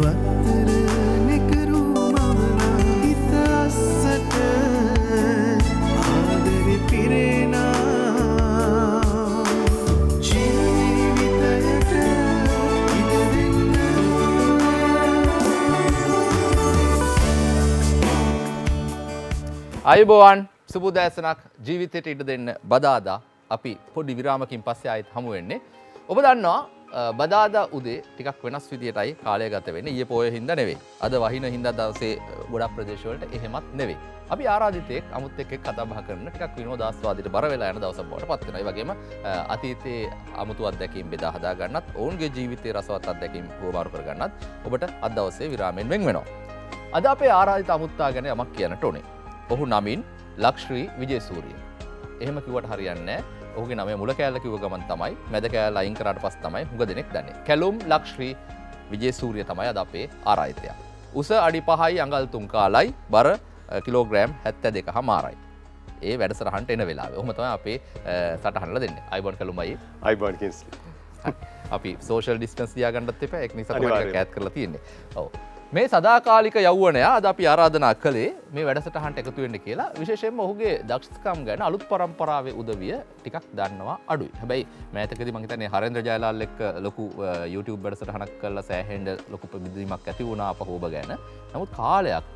අයුබෝවන් සුබෝදෑසනක් ජීවිතයට ඉඩ දෙන්න බදාදා අපි පොඩි විරාමකින් පස්සේ ආයෙත් හමු වෙන්නේ. ඔබ දන්නවා බදාදා උදේ ටිකක් වෙනස් විදියටයි කාලය ගත වෙන්නේ. ඊයේ පොය හින්දා නෙවෙයි. අද වහින හින්දා දවසේ ගොඩක් ප්‍රදේශවලට එහෙමත් නෙවෙයි. අපි ආරාධිතෙක් අමුත් එක්ක කතා බහ කරන ටිකක් විනෝදාස්වාදයට බර වෙලා යන දවසක් බවට පත් වෙනවා. ඒ වගේම අතීතයේ අමුතු අත්දැකීම් බෙදා හදා ගන්නත්, ඔවුන්ගේ ජීවිතයේ රසවත් අත්දැකීම් හුවමාරු කර ගන්නත් ඔබට අද දවසේ විරාමයෙන් වෙන් වෙනවා. අද අපේ ආරාධිත අමුත්තා ගැන යමක් කියන්නට ඕනේ. ඔහු නමින් ලක්ෂ්‍රී විජේසූරිය. එහෙම කිව්වට හරියන්නේ නැහැ. ඔහුගේ නම මුල කෑල්ල කිව්ව ගමන් තමයි මැද කෑල්ල අයින් කරාට පස්සේ තමයි හුඟ දෙනෙක් දන්නේ. කැලුම් ලක්ෂ්‍රී විජේසූරිය තමයි අද අපේ ආරාධිතයා. උස අඩි 5යි අඟල් 3 කාලයි බර කිලෝග්‍රෑම් 72.5යි. ඒ වැඩසටහනට එන වෙලාවේ. ඔහොම තමයි අපේ සටහනල දෙන්නේ. අයිබෝන් කැලුම්යි. අයිබෝන් කින්ස්ලි. අපි සෝෂල් ඩිස්ටන්ස් තියාගන්නත් එපා. ඒක නිසා තමයි ටිකක් ඈත් කරලා තියෙන්නේ. ඔව්. මේ සදාකාලික යෞවනයා අද අපි ආරාධනා කළේ මේ වැඩසටහනට එකතු වෙන්න කියලා. විශේෂයෙන්ම ඔහුගේ දක්ෂකම් ගැන අලුත් පරම්පරාවේ උදවිය ටිකක් දන්නවා අඩුයි. හැබැයි මෑතකදී මම හිතන්නේ හරේන්ද්‍ර ජයලාල් එක්ක ලොකු YouTube වැඩසටහනක් කරලා සෑහෙන්න ලොකු ප්‍රබිදීමක් ඇති වුණා අප ඔබ ගැන. නමුත් කාලයක්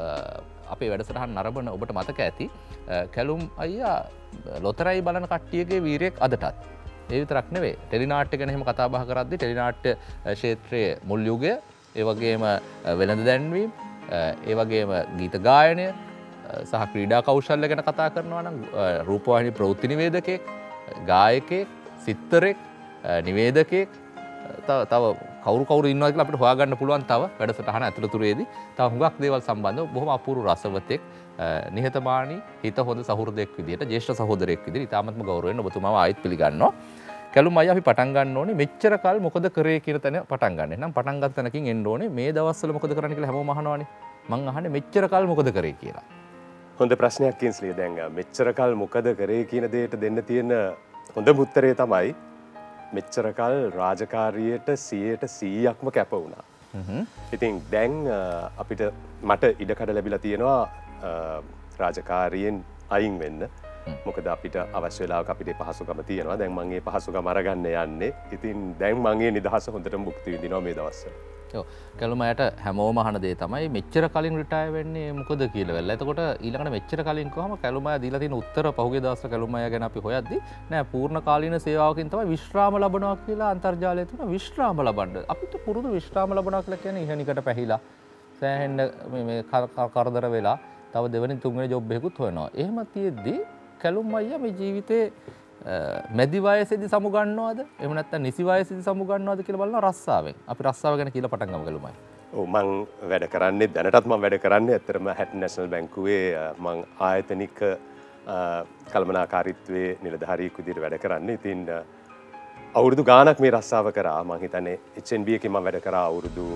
අපේ වැඩසටහන නරඹන ඔබට මතක ඇති කැලුම් අයියා ලොතරැයි බලන කට්ටියගේ වීරයෙක් අදටත්. ඒ විතරක් නෙවෙයි. ටෙලිනාට්‍ය ගැන එහෙම කතා බහ කරද්දී ටෙලිනාට්‍ය ක්ෂේත්‍රයේ මුල් යුගය, ඒ වගේම වෙළඳ දැන්වීම, ඒ වගේම ගීත ගායනය සහ ක්‍රීඩා කෞශල්‍ය ගැන කතා කරනවා නම් රූපවාහිනී ප්‍රවෘත්ති නිවේදකයෙක්, ගායකයෙක්, සිත්තරෙක්, නිවේදකයෙක්, තව කවුරු ඉන්නවද කියලා අපිට හොයාගන්න පුළුවන්. තව වැඩසටහන ඇතුළතුරේදී තව හුඟක් දේවල් සම්බන්ධව බොහොම අපූර්ව රසවතෙක්, නිහතමානී, හිත හොඳ සහෘදෙක් විදිහට, ජ්‍යෙෂ්ඨ සහෝදරයෙක් විදිහට ඉතාමත්ම ගෞරවයෙන් ඔබතුමාව ආයෙත් පිළිගන්නවා. කැලුම් අයියා අපි පටන් ගන්න ඕනේ මෙච්චර කල් මොකද කරේ කියන තැන පටන් ගන්න. එහෙනම් පටන් ගන්න තැනකින් එන්න ඕනේ. මේ දවස්වල මොකද කරන්නේ කියලා හැමෝම අහනවානේ. මං අහන්නේ මෙච්චර කල් මොකද කරේ කියලා. හොඳ ප්‍රශ්නයක් කින්ස්ලි. දැන් මෙච්චර කල් මොකද කරේ කියන දෙයට දෙන්න තියෙන හොඳම උත්තරේ තමයි මෙච්චර කල් රාජකාරියට 100%ක්ම කැප වුණා. ඉතින් දැන් අපිට මට ඉඩකඩ ලැබිලා තියෙනවා රාජකාරියෙන් අයින් වෙන්න. මොකද අපිට අවශ්‍ය වෙලාවක අපිට පහසුකම තියෙනවා. දැන් මම මේ පහසුකම අරගන්න යන්නේ. ඉතින් දැන් මම මේ නිදහස හොඳටම භුක්ති විඳිනවා මේ දවස්වල. ඔව්. කැලුම් අයට හැමෝම අහන දේ තමයි මෙච්චර කලින් රිටයර් වෙන්නේ මොකද කියලා වෙලා. එතකොට ඊළඟට මෙච්චර කලින් කොහම කැලුම් අය දීලා තියෙන උත්තර පහුගිය දවස්වල කැලුම් අය ගැන අපි හොයද්දි නෑ පූර්ණ කාලීන සේවාවකින් තමයි විශ්‍රාම ලබනවා කියලා අන්තර්ජාලය තුන විශ්‍රාම ලබන්න. අපිට පුරුදු විශ්‍රාම ලබනවා කියලා කියන්නේ ඉහනිකට පැහිලා සෑහෙන්න මේ කරදර වෙලා තව දෙවෙනි තුන්වෙනි ජොබ් එකකුත් හොයනවා. එහෙම තියෙද්දි කැලුම් අයියා මේ ජීවිතේ මැදි වයසේදී සමුගන්නවද? එහෙම නැත්නම් නිසි වයසේදී සමුගන්නවද කියලා බලනවා රස්සාවෙන්. අපි රස්සාව ගැන කියලා පටන් ගමු කැලුම් අයියා. ඔව් මම වැඩ කරන්නේ දැනටත් මම වැඩ කරන්නේ ඇත්තටම හැටන් නැෂනල් බැංකුවේ මම ආයතනික කළමනාකාරීත්වයේ නිලධාරියෙක් විදිහට වැඩ කරන්නේ. ඉතින් අවුරුදු ගාණක් මේ රස්සාව කරා. මම හිතන්නේ HNB එකේ මම වැඩ කරා අවුරුදු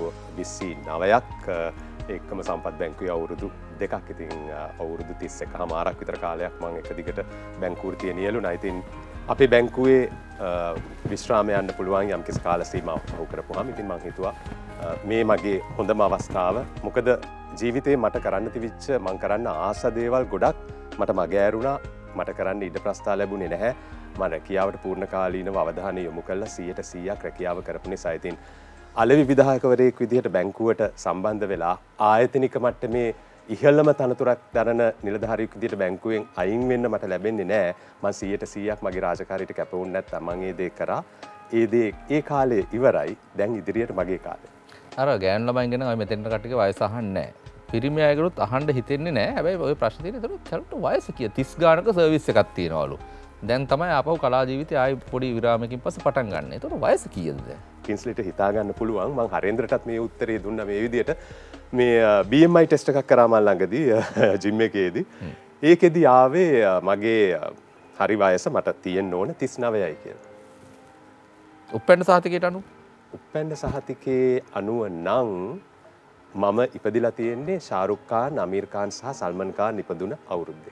29ක්. ඒකම සම්පත් බැංකුවේ අවුරුදු 2ක්. ඉතින් අවුරුදු 31කමාරක් විතර කාලයක් මම එක දිගට බැංකු වෘත්තිය නියැලුණා. ඉතින් අපේ බැංකුවේ විශ්‍රාම යන්න පුළුවන් යම්කිසි කාල සීමාවක් පහු කරපුවාම ඉතින් මම හිතුවා මේ මගේ හොඳම අවස්ථාව. මොකද ජීවිතේ මට කරන්න තිබිච්ච මම කරන්න ආස දේවල් ගොඩක් මට මග ඇරුණා. මට කරන්න ඉඩ ප්‍රස්ථා ලැබුණේ නැහැ. මම රැකියාවට පූර්ණ කාලීනව අවධානය යොමු කළා 100%ක් රැකියාව කරපු නිසා. ඉතින් අලෙවි විධායකවරයෙක් විදිහට බැංකුවට සම්බන්ධ වෙලා ආයතනික මට්ටමේ ඉහළම තනතුරක් දරන නිලධාරියෙක් විදිහට බැංකුවෙන් අයින් වෙන්න මට ලැබෙන්නේ නැහැ. මම 100%ක් මගේ රාජකාරියට කැප වුණ නැත්නම් මම ඒ දේ කරා. ඒ කාලේ ඉවරයි. දැන් ඉදිරියට මගේ කාලේ. අර ගෑනු ළමයින් ගැන ඔය මෙතෙන්ට කට්ටියගේ වයස අහන්නේ නැහැ. පිරිමි අයගලුත් අහන්න හිතෙන්නේ නැහැ. හැබැයි ඔය ප්‍රශ්න තියෙන්නේ ඒතර කැලට වයස කීය 30 ගානක සර්විස් එකක් තියෙනවලු. දැන් තමයි ආපහු කලා ජීවිතය ආයි පොඩි විරාමයකින් පස්සේ පටන් ගන්න. ඒතර වයස කීයද දැන්? කින්ස්ලිට හිතා ගන්න පුළුවන්. මම හරේන්ද්‍රටත් මේ උත්තරේ දුන්නා මේ විදිහට. මේ BMI ටෙස්ට් එකක් කරා මම ළඟදී ජිම් එකේදී. ඒකෙදි ආවේ මගේ හරි වයස මට තියෙන්න ඕන 39යි කියලා. උප්පැන්න සහතිකයට අනුව? උප්පැන්න සහතිකේ අනුව නම් මම ඉපදිලා තියෙන්නේ ශාරුක් ખાන්, අමීර් ખાන් සහ සල්මන් ખાන් ඉපදුන අවුරුද්දේ.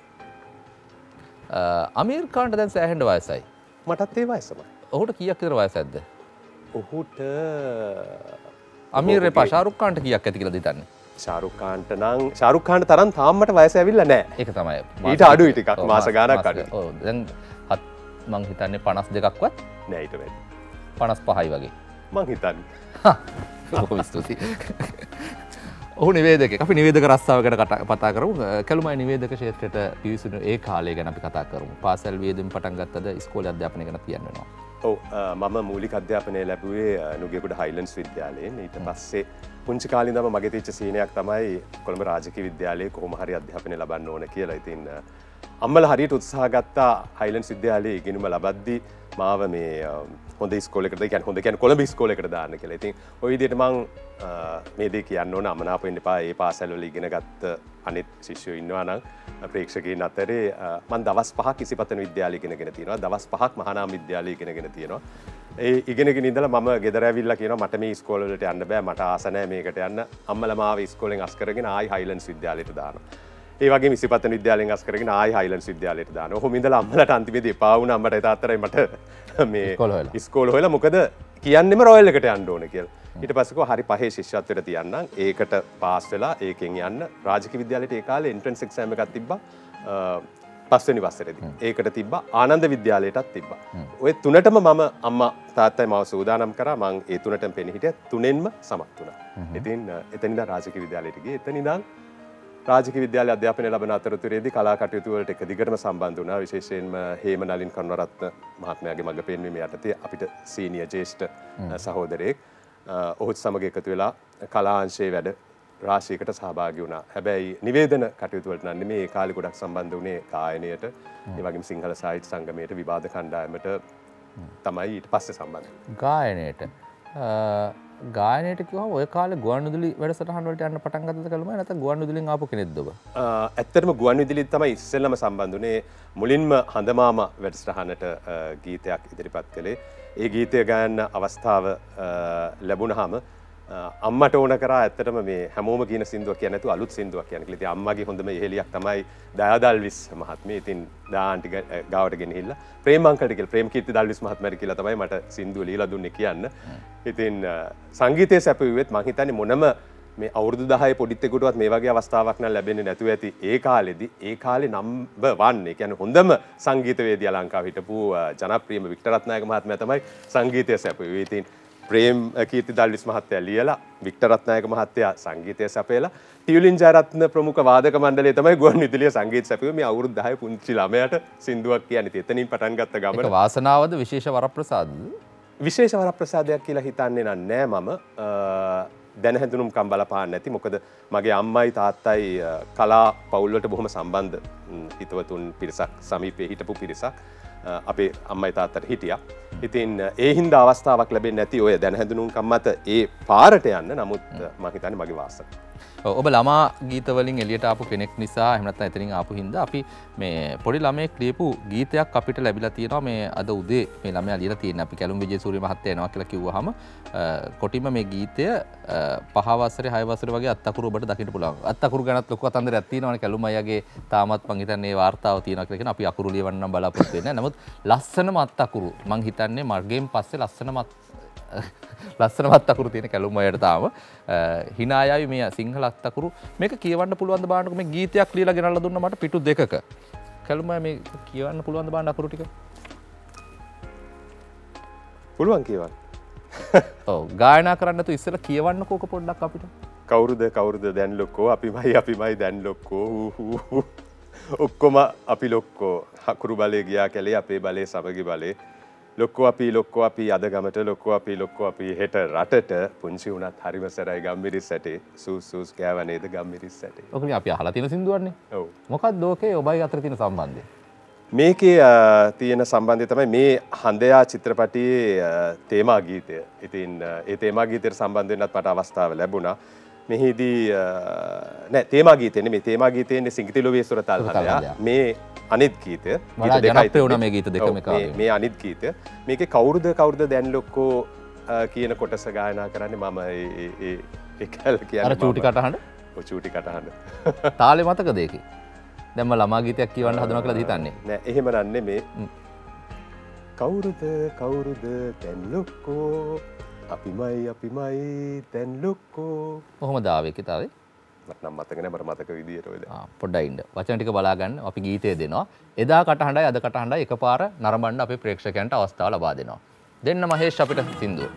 අමීර් ખાන්ට දැන් සෑහෙන්න වයසයි. මටත් ඒ වයසමයි. ඔහුට කීයක් විතර වයසක්ද? ඔහුට අමීර් එපා ශාරුක් ඛාන්ට කීයක් ඇති කියලාද හිතන්නේ? ශාරුක් ඛාන්ට නම් ශාරුක් ඛාන්ට තරම් තාමට වයස ඇවිල්ලා නැහැ. ඒක තමයි. ඊට අඩුයි ටිකක් මාස ගාණක් අඩුයි. ඔව් දැන් මං හිතන්නේ 52ක්වත් නෑ ඊට වැඩි. 55යි වගේ. මං හිතන්නේ. බොහොම ස්තුතියි. ඔහු නිවේදකෙක්. අපි නිවේදක රස්සාවකට කතා කරමු. කැලුමයි නිවේදක ක්ෂේත්‍රයට පිවිසුණු ඒ කාලය ගැන අපි කතා කරමු. පාසල් වියදම් පටන් ගත්තද ඉස්කෝලේ අධ්‍යාපනය ගැන කියන්න වෙනවා. ඔව් මම මූලික අධ්‍යාපනය ලැබුවේ නුගේගොඩ හයිලන්ඩ්ස් විද්‍යාලයෙන්. ඊට පස්සේ පුංචි කාලේ ඉඳන්ම මගේ තියෙච්ච සීනයක් තමයි කොළඹ රාජකීය විද්‍යාලයේ කොහොම හරි අධ්‍යාපනය ලබන්න ඕන කියලා. ඉතින් අම්මලා හරියට උත්සාහ ගත්තා හයිලන්ඩ්ස් විද්‍යාලයේ ඉගෙනුම ලබද්දී මාව මේ හොඳ ඉස්කෝලේකට කියන්නේ හොඳ කියන්නේ කොළඹ ඉස්කෝලේකට දාන්න කියලා. ඉතින් ওই විදිහට මං මේ දේ කියන්න ඕන අමනාප වෙන්න එපා. ඒ පාසල් වල ඉගෙන ගත්ත අනිත් ශිෂ්‍යයෝ ඉන්නවා නම් ප්‍රේක්ෂකයන් අතරේ මම දවස් 5ක් ඉසිපතන විද්‍යාලය ඉගෙනගෙන තියෙනවා. දවස් 5ක් මහානාම විද්‍යාලය ඉගෙනගෙන තියෙනවා. ඒ ඉගෙනගෙන ඉඳලා මම ගෙදර ඇවිල්ලා කියනවා මට මේ ඉස්කෝල වලට යන්න බෑ. මට ආස නැහැ මේකට යන්න. අම්මලා මාව ඉස්කෝලෙන් අස් කරගෙන ආයි හයිලන්ඩ්ස් විද්‍යාලයට දානවා. ඒ වගේ ඉසිපතන විද්‍යාලයෙන් අස් කරගෙන ආයි හයිලන්ඩ්ස් විද්‍යාලයට දානවා. ඔහොම ඉඳලා අම්මලාට අන්තිමේදී එපා වුණා අම්මට තාත්තටයි මට මේ ඉස්කෝල හොයලා මොකද කියන්නෙම රොයල් එකට යන්න ඕනේ කියලා. ඊට පස්සේ කෝ හරි පහේ ශිෂ්‍යත්වයට තියන්නම්. ඒකට පාස් වෙලා ඒකෙන් යන්න රාජකීය විද්‍යාලයට ඒ කාලේ එන්ට්‍රන්ස් එක්සෑම් එකක් තිබ්බා. පස්වෙනි වසරේදී. ඒකට තිබ්බා ආනන්ද විද්‍යාලයටත් තිබ්බා. ඔය තුනටම මම අම්මා තාත්තයි මාව සූදානම් කරා. මං ඒ තුනටම පෙනී හිටියා. තුනෙන්ම සමත් වුණා. ඉතින් එතන ඉඳන් රාජකීය විද්‍යාලයට ගියේ. එතන ඉඳන් රාජකීය විද්‍යාලයේ අධ්‍යාපනය ලබන අතරතුරේදී කලා කටයුතු වලට එක දිගටම සම්බන්ධ වුණා. විශේෂයෙන්ම හේම නලින් කරුණාරත්න මහත්මයාගේ මඟ පෙන්වීම යටතේ අපිට සීනියර් ජ්‍යෙෂ්ඨ සහෝදරයෙක් ඔහුත් සමග එකතු වෙලා කලාංශයේ වැඩ රාශියකට සහභාගී වුණා. හැබැයි නිවේදන කටයුතු වලට නම් නෙමෙයි ඒ කාලේ ගොඩක් සම්බන්ධ වුණේ ගායනයට, ඒ වගේම සිංහල සාහිත්‍ය සංගමයට, විවාද කණ්ඩායමට තමයි ඊට පස්සේ සම්බන්ධ වුණේ. ගායනයට කිව්වම ඔය කාලේ ගුවන්විදුලි වැඩසටහන් වලට යන්න පටන් ගත්තද කලුම නැත්නම් ගුවන්විදුලියෙන් ආපු කෙනෙක්ද ඔබ? ඇත්තටම ගුවන්විදුලිත් තමයි ඉස්සෙල්ලම සම්බන්ධ වුණේ. මුලින්ම හඳමාම වැඩසටහනට ගීතයක් ඉදිරිපත් කළේ. ඒ ගීතය ගායන අවස්ථාව ලැබුණාම අම්මට ඕන කරා ඇත්තටම මේ හැමෝම කියන සින්දුවක් කියන්නේ නැතුව අලුත් සින්දුවක් කියන්නේ කියලා. ඉතින් අම්මගේ හොඳම ඉහෙලියක් තමයි දයාදල්විස් මහත්මිය. ඉතින් දාන්ටි ගාවට ගෙනහිල්ලා ප්‍රේම අංකල්ට කියලා ප්‍රේමකීර්ති දල්විස් මහත්මයාට කියලා තමයි මට සින්දුව ලියලා දුන්නේ කියන්න. ඉතින් සංගීතයේ සැපයුවෙත් මං හිතන්නේ මොනම මේ අවුරුදු 10 පොඩිත්තෙකුටවත් මේ වගේ අවස්ථාවක් නම් ලැබෙන්නේ නැතුව ඇති. ඒ කාලෙදි ඒ කාලේ නම්බර් 1 ඒ කියන්නේ හොඳම සංගීතවේදියා ලංකාවේ හිටපු ජනප්‍රියම වික්ටර් රත්නායක මහත්මයා තමයි සංගීතයේ සැපයුවේ. ඉතින් ප්‍රේම් කීර්ති දල්විස් මහත්තයා ලියලා වික්ටර් රත්නායක මහත්තයා සංගීතය සැපයලා ටියුලින් ජයරත්න ප්‍රමුඛ වාදක මණ්ඩලය තමයි ගුවන්විදුලිය සංගීත සැපයුවේ. මේ අවුරුදු 10 පුංචි ළමයාට සින්දුවක් කියන්නේ. ඉතින් එතනින් පටන් ගත්ත ගමන. ඒක වාසනාවද විශේෂ වරප්‍රසාදද? විශේෂ වරප්‍රසාදයක් කියලා හිතන්නේ නෑ මම. දැන හැඳුනුම්කම් බලපාන්න නැති. මොකද මගේ අම්මයි තාත්තයි කලා පවුල් වලට බොහොම සම්බන්ධ හිතවතුන් පිරිසක්, සමීපයේ හිටපු පිරිසක් අපේ අම්මයි තාත්තට හිටියා. ඉතින් ඒ හින්දා අවස්ථාවක් ලැබෙන්නේ නැති ඔය දැන හැඳුනුම්කම් මත ඒ පාරට යන්න. නමුත් මම හිතන්නේ මගේ වාසනාව. ඔබ ළමා ගීත වලින් එළියට ආපු කෙනෙක් නිසා එහෙම නැත්නම් එතනින් ආපු හින්දා අපි මේ පොඩි ළමයෙක් ලියපු ගීතයක් අපිට ලැබිලා තියෙනවා. මේ අද උදේ මේ ළමයා ලියලා තියෙන අපි කැලුම් විජේසූරිය මහත්තයා එනවා කියලා කිව්වහම කොටිම මේ ගීතය 5 වසරේ 6 වසරේ වගේ අත්තකුරු ඔබට දකින්න පුළුවන්. අත්තකුරු ගැනත් ලොකු කතන්දරයක් තියෙනවානේ කැලුම් අයියාගේ. තාමත් මං හිතන්නේ මේ වාර්තාව තියෙනවා කියලා කියන අපි අකුරු ලියවන්න නම් බලාපොරොත්තු වෙන්නේ නැහැ. නමුත් ලස්සනම අත්තකුරු මං හිතන්නේ මර්ගෙන් පස්සේ ලස්සනමත් අකුරු තියෙන කැලුම් අයියට තාම හිනායයි මේ සිංහල අත්තකුරු මේක කියවන්න පුළුවන් ද බලන්නකො. මේ ගීතයක් ලියලා ගෙනල්ලා දුන්නා මට පිටු 2ක. කැලුම් අය මේ කියවන්න පුළුවන් ද බලන්න අකුරු ටික? පුළුවන් කියවන්න. ඔව් ගායනා කරන්න නැතු ඉස්සෙල්ලා කියවන්නකෝ ඔක පොඩ්ඩක් අපිට. කවුරුද දැන් ලොක්කෝ අපිමයි දැන් ලොක්කෝ ඔක්කොම අපි ලොක්කෝ අකුරු බලේ ගියා කැලේ අපේ බලේ සමගි බලේ ලොක්කෝ අපි අද ගමට ලොක්කෝ අපි හෙට රටට පුංචි වුණත් හරිම සරයි ගම්මිරිස් ඇටේ සූස් කෑව නේද ගම්මිරිස් ඇටේ. ඔකනේ අපි අහලා තියෙන සින්දුවන්නේ. ඔව්. මොකක්ද ඕකේ ඔබයි අතර තියෙන සම්බන්ධය? මේකේ තියෙන සම්බන්ධය තමයි මේ හඳයා චිත්‍රපටයේ තේමා ගීතය. ඉතින් ඒ තේමා ගීතයට සම්බන්ධ වෙන්නත් මට අවස්ථාව ලැබුණා. මෙහිදී නෑ තේමා ගීතේ නෙමෙයි තේමා ගීතේ සිංගිතිලොවේ සුරතල් හඳයා. මේ අනිත් ගීතය වඩා ජනප්‍රිය වුණා මේ ගීත දෙකම එකාගේ. මේ අනිත් ගීතය මේකේ කවුරුද දැන් ලොක්කෝ කියන කොටස ගායනා කරන්නේ මම ඒ කැල කියන්නේ අර චූටි කටහඬ. ඔව් චූටි කටහඬ. තාලේ මතකද ඒකේ? දැන් මම ළමා ගීතයක් කියවන්න හදනවා කියලා හිතන්නේ. නෑ එහෙම නන්නේ මේ කවුරුද දැන් ලොක්කෝ අපිමයි දැන් ලොක්කෝ. කොහොමද ආවේ කිතාවේ? මට නම් මතක නැහැ මට මතක විදියට ඔය දැන්. පොඩ්ඩක් ඉන්න. වචන ටික බලා ගන්න. අපි ගීතය දෙනවා. එදා කටහඬයි අද කටහඬයි එකපාර නරඹන්න අපේ ප්‍රේක්ෂකයන්ට අවස්ථාව ලබා දෙනවා. දෙන්න මහේෂ් අපිට සින්දුව.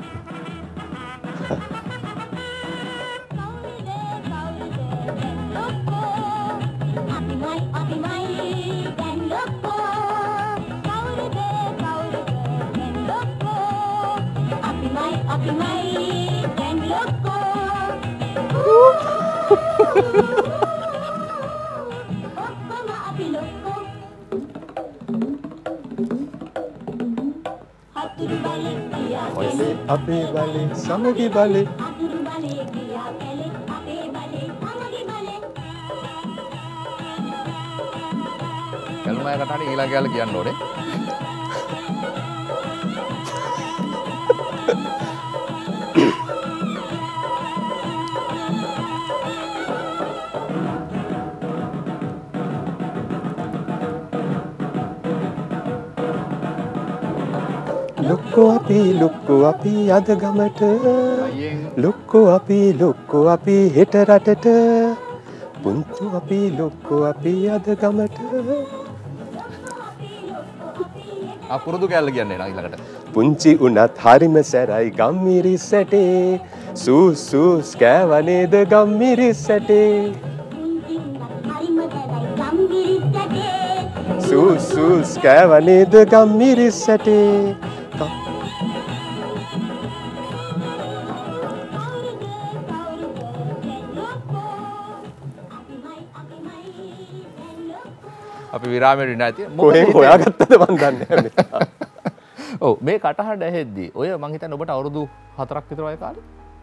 අපේ බලේ සමගි බලේ කල්මය කටහඬ ඊළඟ යාල කියන්න ඕනේ. ලොක්කෝ අපි අද ගමට ලොක්කෝ අපි හෙට රටට පුංචු අපි ලොක්කෝ අපි අද ගමට අපුරුදු කැල්ල කියන්නේ නා ඊළඟට. පුංචි උනත් හරිම සැරයි ගම්මිරිස් ඇටේ සූස් කෑවනේද ගම්මිරිස් ඇටේ සූස් කෑවනේද ගම්මිරිස් ඇටේ අපි විරාමයට ඉන්න ඇති. කොහෙන් හොයාගත්තද මන් දන්නේ නැහැ. ඔව් මේ කටහඬ ඇහෙද්දි ඔය මං හිතන්නේ ඔබට අවුරුදු 4ක් විතර වය කාලේ?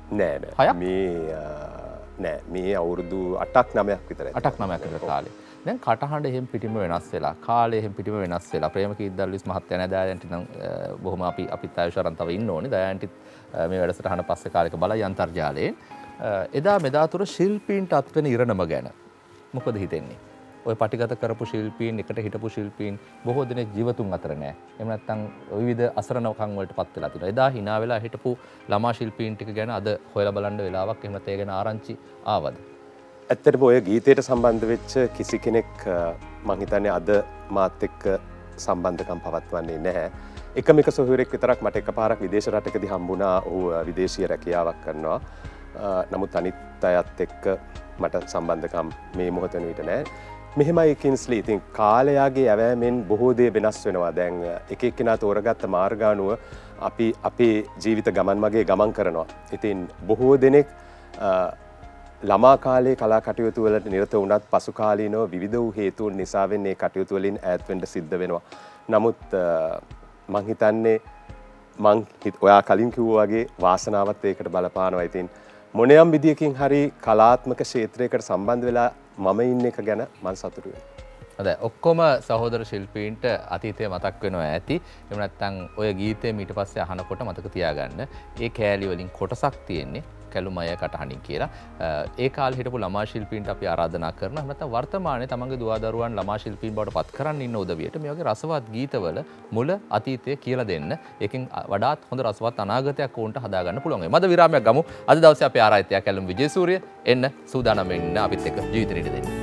නෑ මේ අවුරුදු 8ක් 9ක් විතර. 8ක් 9ක් විතර කාලේ. දැන් කටහඬ එහෙම් පිටිම වෙනස් වෙලා කාලේ එහෙම් පිටිම වෙනස් වෙලා ප්‍රේමකීර්තිදල්විස් මහත්තයා නෑ දයායන්ටි නම් බොහොම අපිත් ආයුෂාරන් තව ඉන්න ඕනේ. දයායන්ටිත් මේ වැඩසටහන පස්සේ කාලෙක බලයි අන්තර්ජාලයෙන්. එදා මෙදා තුර ශිල්පීන්ට අත්වෙන ඉරණම ගැන මොකද හිතෙන්නේ? ඔය පටිගත කරපු ශිල්පීන් එකට හිටපු ශිල්පීන් බොහෝ දෙනෙක් ජීවතුන් අතර නෑ. එහෙම නැත්නම් විවිධ අසරණකම් වලට පත් වෙලා තිනවා. එදා hina වෙලා හිටපු ළමා ශිල්පීන් ටික ගැන අද හොයලා බලන්න වෙලාවක් එහෙම නැත්නම් ඒ ගැන ආරංචි ආවද? ඇත්තටම ඔය ගීතයට සම්බන්ධ වෙච්ච කිසි කෙනෙක් මං හිතන්නේ අද මාත් එක්ක සම්බන්ධකම් පවත්වන්නේ නැහැ. එකම එක සොහොයුරෙක් විතරක් මට එකපාරක් විදේශ රටකදී හම්බුණා. ඔහු විදේශීය රැකියාවක් කරනවා. නමුත් අනිත් අයත් එක්ක මට සම්බන්ධකම් මේ මොහොත වෙනවිට නැහැ. මෙහෙමයි කින්ස්ලි. ඉතින් කාලයාගේ ඇවෑමෙන් බොහෝ දේ වෙනස් වෙනවා. දැන් එක එක්කෙනා තෝරගත්ත මාර්ගානුව අපි අපේ ජීවිත ගමන් මගේ ගමන් කරනවා. ඉතින් බොහෝ දෙනෙක් ළමා කාලේ කලා කටයුතු වලට නිරත වුණත් පසු කාලීනව විවිධ වූ හේතුන් නිසාවෙන් මේ කටයුතු වලින් ඈත් වෙන්න සිද්ධ වෙනවා. නමුත් මං හිතන්නේ ඔයා කලින් කිව්වා වගේ වාසනාවත් ඒකට බලපානවා. ඉතින් මොනියම් විදියකින් හරි කලාත්මක ක්ෂේත්‍රයකට සම්බන්ධ වෙලා මම ඉන්න එක ගැන මම සතුටු වෙනවා. හොඳයි ඔක්කොම සහෝදර ශිල්පීන්ට අතීතය මතක් වෙනවා ඇති. එහෙම නැත්නම් ඔය ගීතය ඊට පස්සේ අහනකොට මතක තියාගන්න. ඒ කෑලි වලින් කොටසක් තියෙන්නේ කැලුමය කටහඬින් කියලා. ඒ කාලේ හිටපු ළමා ශිල්පීන්ට අපි ආරාධනා කරනවා. එහෙම නැත්නම් වර්තමානයේ තමන්ගේ දුව දරුවන් ළමා ශිල්පීන් බවට පත් කරන්න ඉන්න උදවියට මේ වගේ රසවත් ගීතවල මුල අතීතය කියලා දෙන්න. ඒකෙන් වඩාත් හොඳ රසවත් අනාගතයක් වුන්ට හදාගන්න පුළුවන්. මද විරාමයක් ගමු. අද දවසේ අපේ ආරාධිතයා කැලුම් විජේසූරිය එන්න සූදානම් වෙන්න අපිත් එක්ක ජීවිතේ ඉඳ දෙන්න.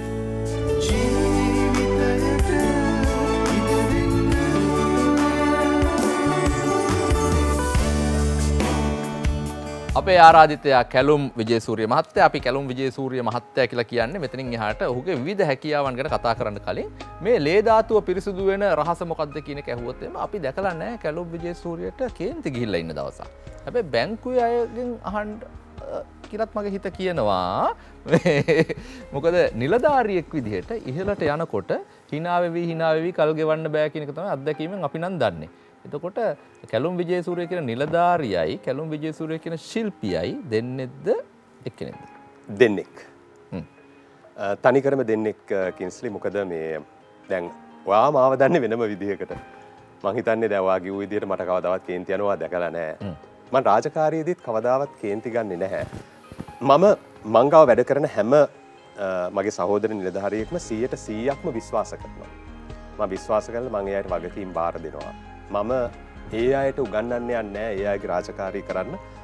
අපේ ආරාධිතයා කැලුම් විජේසූරිය මහත්තයා. අපි කැලුම් විජේසූරිය මහත්තයා කියලා කියන්නේ මෙතනින් එහාට ඔහුගේ විවිධ හැකියාවන් ගැන කතා කරන්න කලින් මේ ලේ ධාතුව පිරිසුදු වෙන රහස මොකක්ද කියන එක ඇහුවොත් එimhe අපි දැකලා නැහැ කැලුම් විජේසූරියට කේන්ති ගිහිල්ලා ඉන්න දවසක්. හැබැයි බැංකුවේ අයගෙන් අහන්න කියලාත් මගේ හිත කියනවා මොකද නිලධාරියෙක් විදිහට ඉහළට යනකොට hina වෙවි කල් ගෙවන්න බෑ කියන එක තමයි අත්දැකීමෙන් අපි නම් දන්නේ. එතකොට කැලුම් විජේසූරිය කියන නිලධාරියයි කැලුම් විජේසූරිය කියන ශිල්පියයි දෙන්නෙක්ද එක්කෙනෙක්ද? දෙන්නෙක්. තනිකරම දෙන්නෙක් කින්ස්ලි. මොකද මේ දැන් ඔයා මාව දන්නේ වෙනම විදිහකට. මං හිතන්නේ දැන් ඔයා කිව්ව විදිහට මට කවදාවත් කේන්ති යනවා දැකලා නැහැ. මම රාජකාරියේදීත් කවදාවත් කේන්ති ගන්නෙ නැහැ. මං ගාව වැඩ කරන හැම මගේ සහෝදර නිලධාරියෙක්ම 100%ක්ම විශ්වාස කරනවා. මම විශ්වාස කරලා මං එයාට වගකීම් බාර දෙනවා. මම ඒ අයට උගන්වන්න යන්නේ නැහැ ඒ අයගේ රාජකාරී කරන්න.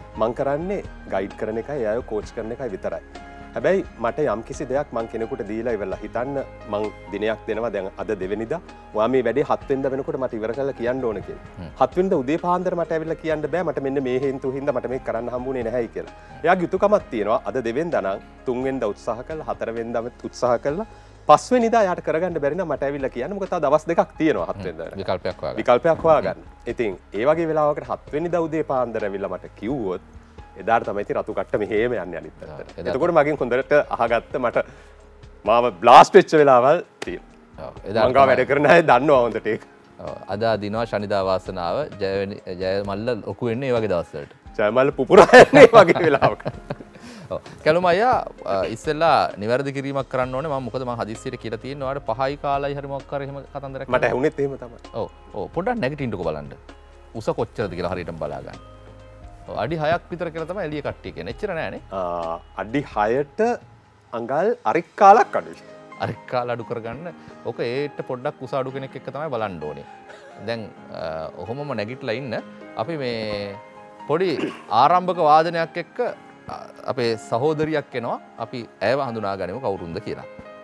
මං කරන්නේ ගයිඩ් කරන එකයි එයාව කෝච් කරන එකයි විතරයි. හැබැයි මට යම් කිසි දෙයක් මං කෙනෙකුට දීලා ඉවරලා හිතන්න මං දිනයක් දෙනවා දැන් අද දෙවෙනිදා ඔයා මේ වැඩේ 7 වෙනිදා වෙනකොට මට ඉවර කරලා කියන්න ඕන කියලා. 7 වෙනිදා උදේ පාන්දර මට ඇවිල්ලා කියන්න බෑ මට මෙන්න මේ හේතු හින්දා මට මේක කරන්න හම්බුනේ නැහැයි කියලා. එයාගේ යුතුයකමක් තියෙනවා අද දෙවෙනිදා නම් 3 වෙනිදා උත්සාහ කළා 4 වෙනිදා උත්සාහ කළා 5 වෙනිදා යාට කරගන්න බැරි නම් මට ඇවිල්ලා කියන්න මොකද තව දවස් දෙකක් තියෙනවා 7 වෙනිදා විකල්පයක් හොයාගන්න. ඉතින් ඒ වගේ වෙලාවකට 7 වෙනිදා උදේ පාන්දර ඇවිල්ලා මට කිව්වොත් එදාට තමයි ඉතින් රතු කට්ට මෙහෙම යන්නේ අනිත් පැත්තට. එතකොට මගෙන් හොඳට අහගත්ත මට මාව බ්ලාස්ට් වෙච්ච වෙලාවල් තියෙනවා. මං ගාව වැඩ කරන අය දන්නවා හොඳට ඒක. අද දිනවා ශනිදා වාසනාව ජය මල්ල ලොකු වෙන්නේ මේ වගේ දවස්වලට. ජය මල්ල පුපුරා යන්නේ වගේ වෙලාවක. කැලුම අයියා ඉස්සෙල්ලා නිවැරදි කිරීමක් කරන්න ඕනේ මම මොකද මම හදිස්සියට කියලා තියෙනවා ඔයාලට 5යි කාලයි හරි මොකක් කර එහෙම කතන්දරයක් මට ඇහුනේත් එහෙම තමයි. ඔව් පොඩ්ඩක් නැගිටින්නකෝ බලන්න. උස කොච්චරද කියලා හරියටම බලා ගන්න. අඩි 6ක් විතර කියලා තමයි එළිය කට්ටිය කියන්නේ. එච්චර නෑනේ. අඩි 6ට අඟල් අරික් කාලක් අඩුයි. අරික් කාල අඩු කරගන්න. ඔක ඒට පොඩ්ඩක් උස අඩු කෙනෙක් එක්ක තමයි බලන්න ඕනේ. දැන් ඔහොමම නැගිටලා ඉන්න අපි මේ පොඩි ආරම්භක වාදනයක් එක්ක අපේ සහෝදරියක් එනවා අපි ඇයව හඳුනා ගනිමු කවුරුන්ද කියලා.